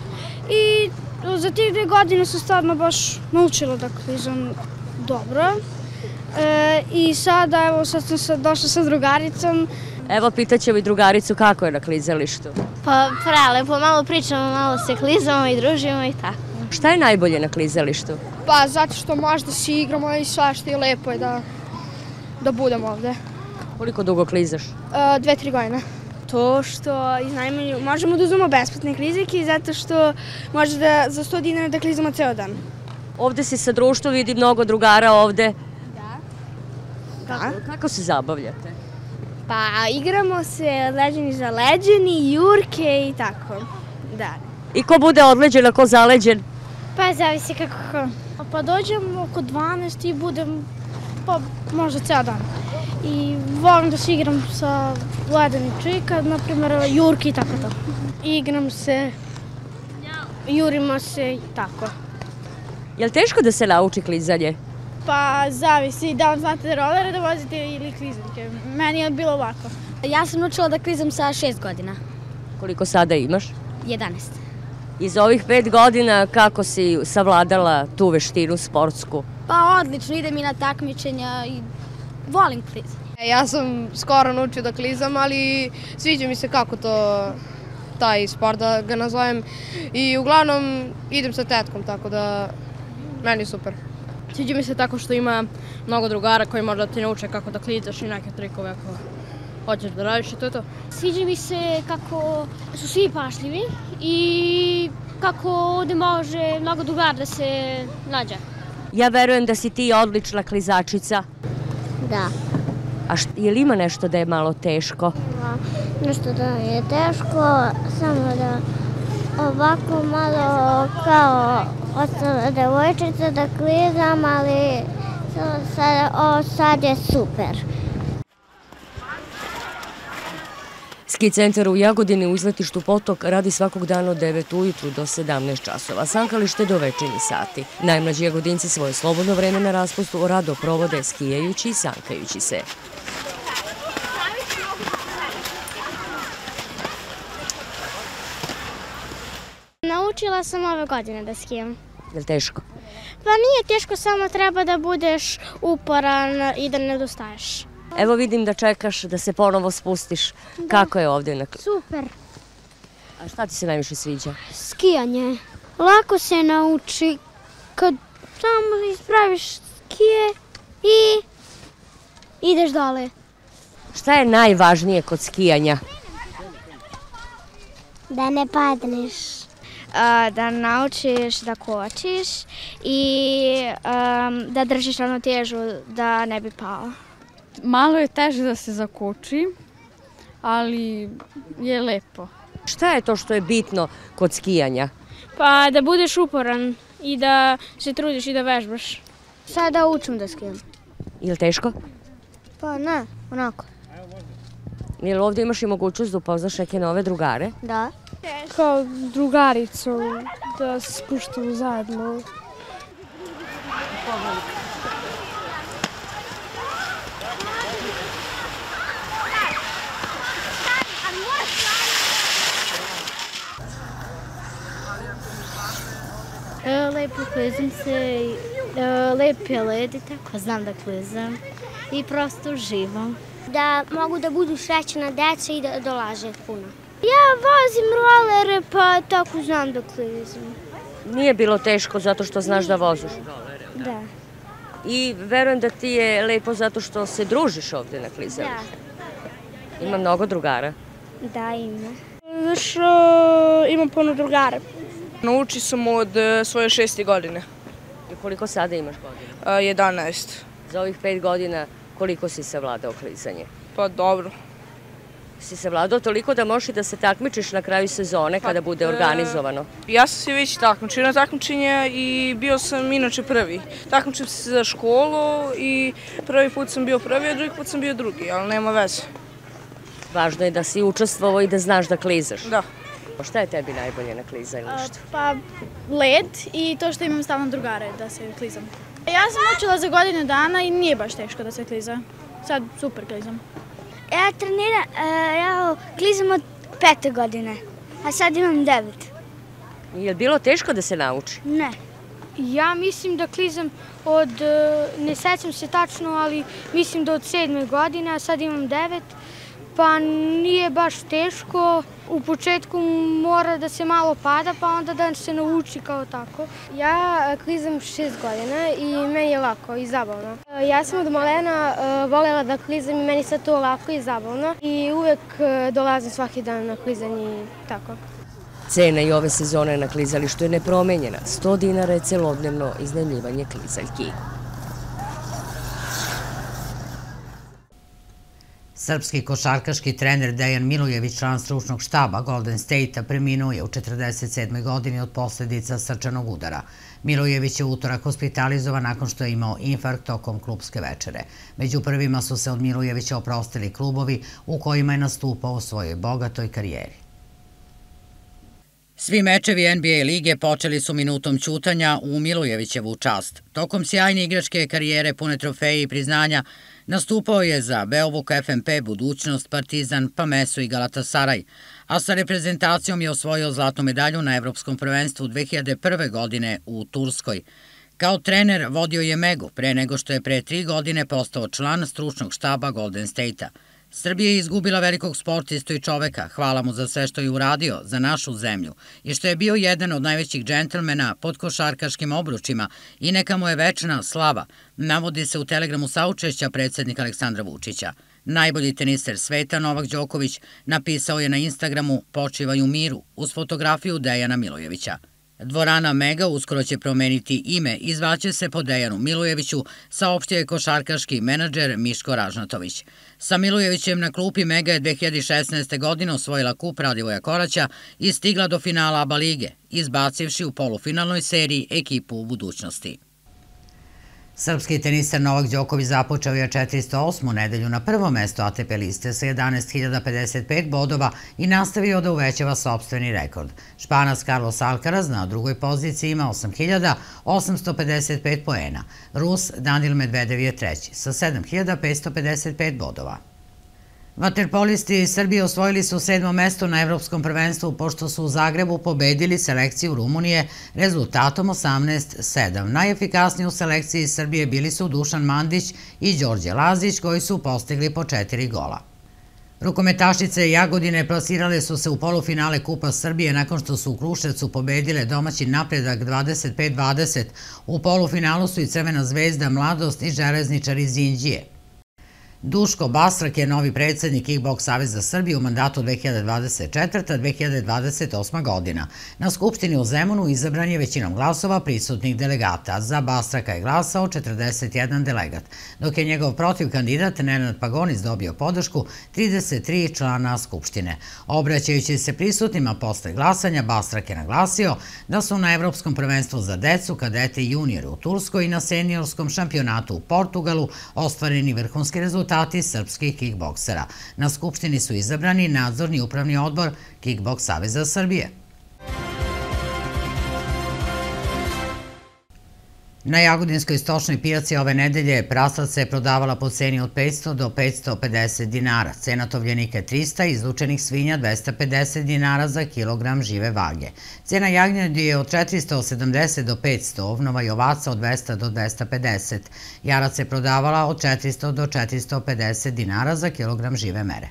i za tih 2 godine sam stvarno baš naučila da klizam dobro. I sada, evo, sad sam došla sa drugaricom. Evo, pitaćemo i drugaricu kako je na klizalištu. Pa prelepo, malo pričamo, malo se klizamo i družimo i tako. Šta je najbolje na klizalištu? Pa zato što možda se igramo i svašta i lepo je da budemo ovde. Koliko dugo klizaš? 2-3 godine. To što iznajmljuju, možemo da uzmemo besplatne klizaljke zato što može za 100 dinara da klizamo ceo dan. Ovde si sa društvom, vidi mnogo drugara ovde. Da. Kako se zabavljate? Pa igramo se leđeni za leđeni, jurke i tako. Da. I ko bude odleđen, a ko zaleđen? Pa zavisi kako. Pa dođemo oko 12 i budem pa možda ceo dan. I volim da se igram sa ledeni čika, na primjer jurke i tako to. Igram se, jurimo se i tako. Je li teško da se nauči klizanje? Pa zavisi da li znate rolere da vozite ili klizaljke. Meni je bilo ovako. Ja sam naučila da klizam sa 6 godina. Koliko sada imaš? 11. Iz ovih 5 godina kako si savladala tu veštinu sportsku? Pa odlično, idem i na takmičenja i volim klizanje. Ja sam skoro naučio da klizam, ali sviđa mi se kako taj sport da ga nazovem. I uglavnom idem sa tetkom, tako da meni je super. Sviđa mi se tako što ima mnogo drugara koji možda ti nauče kako da klizaš i neke trikove ako hoćeš da radiš i to je to. Sviđa mi se kako su svi pašljivi i kako ovde može mnogo drugara da se nađe. Ja verujem da si ti odlična klizačica. Da. A je li ima nešto da je malo teško? Nešto da je teško, samo da ovako malo kao ostala devojčica da klizam, ali sad je super. Ski centar u Jagodini u izletištu Potok radi svakog dana od 9 ujutru do 17 časova, sankalište do večernji sati. Najmlađi Jagodinci svoje slobodno vreme na raspustu rado provode skijajući i sankajući se. Naučila sam ove godine da skijam. Je li teško? Pa nije teško, samo treba da budeš uporan i da ne odustaješ. Evo vidim da čekaš da se ponovo spustiš. Kako je ovdje? Super. A šta ti se najviše sviđa? Skijanje. Lako se nauči kad samo ispraviš skije i ideš dole. Šta je najvažnije kod skijanja? Da ne padneš. Da naučiš da kočiš i da držiš ravnotežu da ne bi pao. Malo je teže da se zakoči, ali je lepo. Šta je to što je bitno kod skijanja? Pa da budeš uporan i da se trudiš i da vežbaš. Sada učim da skijam. Je li teško? Pa ne, onako. Je li ovdje imaš i mogućnost da upoznaš neke nove drugare? Da. Kao drugaricu, da se spuštamo zajedno. Lepo klizam se, lep je led i tako znam da klizam i prosto uživam. Da mogu da budu srećna deca i da dolaže puno. Ja vozim rolere pa tako znam da klizam. Nije bilo teško zato što znaš da voziš rolere? Da. I verujem da ti je lepo zato što se družiš ovdje na klizalištu. Da. Ima mnogo drugara? Da, ima. Još imam puno drugara. Nauči sam od svoje 6. godine. I koliko sada imaš godina? 11. Za ovih 5 godina koliko si savladao klizanje? Pa dobro. Si savladao toliko da možeš i da se takmičiš na kraju sezone kada bude organizovano? Ja sam se već takmičio na takmičenje i bio sam inače prvi. Takmičio sam se za školu i prvi put sam bio prvi, a drugi put sam bio drugi, ali nema veze. Važno je da si učestvovao i da znaš da klizaš. Da. Šta je tebi najbolje na klizalištu? Pa led i to što imam stalno drugare da se klizam. Ja sam učila za godinu dana i nije baš teško da se kliza. Sad super klizam. Ja klizam od 5. godine, a sad imam 9. Je li bilo teško da se nauči? Ne. Ja mislim da klizam od, ne sećam se tačno, ali mislim da od 7. godine, a sad imam 9. Pa nije baš teško. U početku mora da se malo pada, pa onda da se nauči kao tako. Ja klizam 6 godina i meni je lako i zabavno. Ja sam od malena voljela da klizam i meni sad to lako i zabavno. I uvek dolazim svaki dan na klizanje i tako. Cena i ove sezone na klizalištu je nepromenjena. 100 dinara je celodnevno iznajmljivanje klizaljki. Srpski košarkaški trener Dejan Milojević, član stručnog štaba Golden State-a, preminuo je u 47. godini od posljedica srčanog udara. Milojević je u utorak hospitalizovan nakon što je imao infarkt tokom klubske večere. Među prvima su se od Milojevića oprostili klubovi u kojima je nastupao u svojoj bogatoj karijeri. Svi mečevi NBA lige počeli su minutom ćutanja u Milojevićevu čast. Tokom sjajne igračke karijere pune trofeje i priznanja nastupao je za Beovuk, FNP, Budućnost, Partizan, Pamesu i Galatasaraj, a sa reprezentacijom je osvojio zlatnu medalju na Evropskom prvenstvu 2001. godine u Turskoj. Kao trener vodio je Megu pre nego što je pre 3 godine postao član stručnog štaba Golden State-a. Srbija je izgubila velikog sportistu i čoveka, hvala mu za sve što je uradio za našu zemlju i što je bio jedan od najvećih džentlmena pod košarkaškim obručima i neka mu je večna slava, navodi se u telegramu saučešća predsjednika Aleksandra Vučića. Najbolji teniser sveta Novak Đoković napisao je na Instagramu "Počivaj u miru" uz fotografiju Dejana Milojevića. Dvorana Mega uskoro će promeniti ime i zvaće se po Dejanu Milojeviću, saopštio je košarkaški menadžer Miško Ražnatović. Sa Milojevićem na klupi Mega je 2016. godine osvojila kup Radivoja Koraća i stigla do finala ABA lige, izbacivši u polufinalnoj seriji ekipu u Budućnosti. Srpski teniser Novak Đoković započeo je 408. nedelju na prvo mesto ATP liste sa 11.055 bodova i nastavio da uvećava sopstveni rekord. Španac Carlos Alcaraz na drugoj poziciji ima 8.855 poena. Rus Danil Medvedev je treći sa 7.555 bodova. Vaterpolisti Srbije osvojili su 7. mesto na Evropskom prvenstvu pošto su u Zagrebu pobedili selekciju Rumunije rezultatom 18-7. Najefikasniji u selekciji Srbije bili su Dušan Mandić i Đorđe Lazić koji su postigli po 4 gola. Rukometašice Jagodine plasirale su se u polufinale Kupa Srbije nakon što su u Kruševcu pobedile domaći Napredak 25-20. U polufinalu su i Crvena zvezda, Mladost i Železničari iz Inđije. Duško Bastrak je novi predsjednik Kickboks Saveza Srbije u mandatu 2024-2028 godina. Na Skupštini u Zemunu izabran je većinom glasova prisutnih delegata. Za Bastraka je glasao 41 delegat, dok je njegov protivkandidat Nenad Pagonis dobio podršku 33 člana Skupštine. Obraćajući se prisutnima posle glasanja, Bastrak je naglasio da su na Evropskom prvenstvu za decu, kadete i juniore u Turskoj i na seniorskom šampionatu u Portugalu ostvareni vrhunski rezultati srpskih kickboksera. Na Skupštini su izabrani nadzorni i upravni odbor Kickboks Saveza Srbije. Na Jagodinskoj stočnoj pijaci ove nedelje praslac se prodavala po ceni od 500 do 550 dinara. Cena tovljenika je 300, izlučenih svinja 250 dinara za kilogram žive vage. Cena jagnjadi je od 470 do 500, ovnova i ovaca od 200 do 250. Jarac se prodavala od 400 do 450 dinara za kilogram žive mere.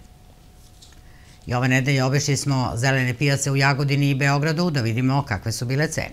I ove nedelje obišli smo zelene pijace u Jagodini i Beogradu da vidimo kakve su bile cene.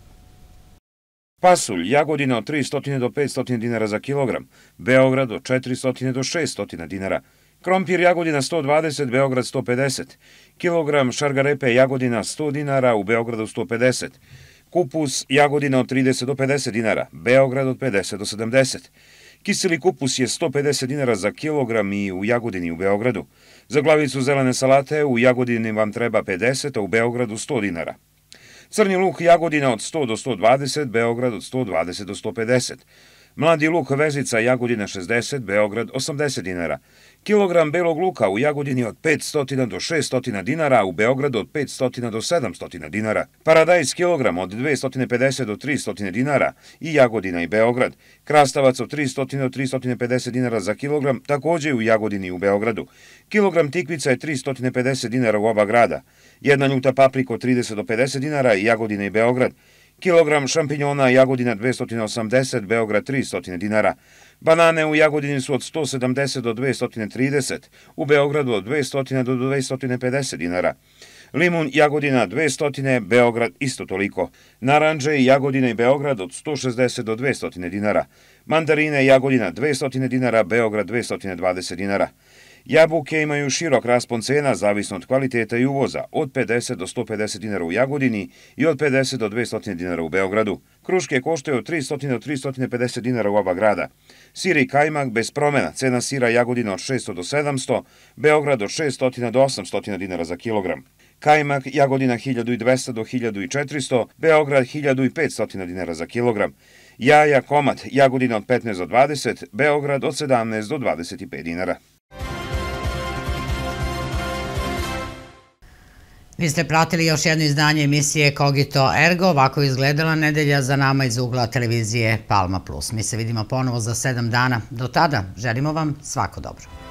Pasulj, Jagodina od 300 do 500 dinara za kilogram, Beograd od 400 do 600 dinara, krompir Jagodina 120, Beograd 150, kilogram šargarepe Jagodina 100 dinara, u Beogradu 150, kupus Jagodina od 30 do 50 dinara, Beograd od 50 do 70, kiseli kupus je 150 dinara za kilogram i u Jagodini i u Beogradu, za glavicu zelene salate u Jagodini vam treba 50, a u Beogradu 100 dinara. Crni luk Jagodina od 100 do 120, Beograd od 120 do 150. Mladi luk vezica Jagodina 60, Beograd 80 dinara. Kilogram belog luka u Jagodini od 500 do 600 dinara, a u Beogradu od 500 do 700 dinara. Paradajz kilogram od 250 do 300 dinara i Jagodina i Beograd. Krastavac od 300 do 350 dinara za kilogram, takođe u Jagodini i u Beogradu. Kilogram tikvica je 350 dinara u oba grada. Jedna ljuta paprika od 30 do 50 dinara i Jagodina i Beograd. Kilogram šampinjona Jagodina 280, Beograd 300 dinara. Banane u Jagodini su od 170 do 230, u Beogradu od 200 do 250 dinara. Limun Jagodina 200, Beograd isto toliko. Naranđe Jagodina i Beograd od 160 do 200 dinara. Mandarine Jagodina 200 dinara, Beograd 220 dinara. Jabuke imaju širok raspon cena, zavisno od kvaliteta i uvoza, od 50 do 150 dinara u Jagodini i od 50 do 200 dinara u Beogradu. Kruške koštaju od 300 do 350 dinara u oba grada. Sir i kajmak bez promena, cena sira Jagodina od 600 do 700, Beograd od 600 do 800 dinara za kilogram. Kajmak Jagodina 1200 do 1400, Beograd 1500 dinara za kilogram. Jaja komad Jagodina od 15 do 20, Beograd od 17 do 25 dinara. Vi ste pratili još jedno izdanje emisije Kogito Ergo, ovako je izgledala nedelja za nama iz ugla televizije Palma Plus. Mi se vidimo ponovo za 7 dana. Do tada želimo vam svako dobro.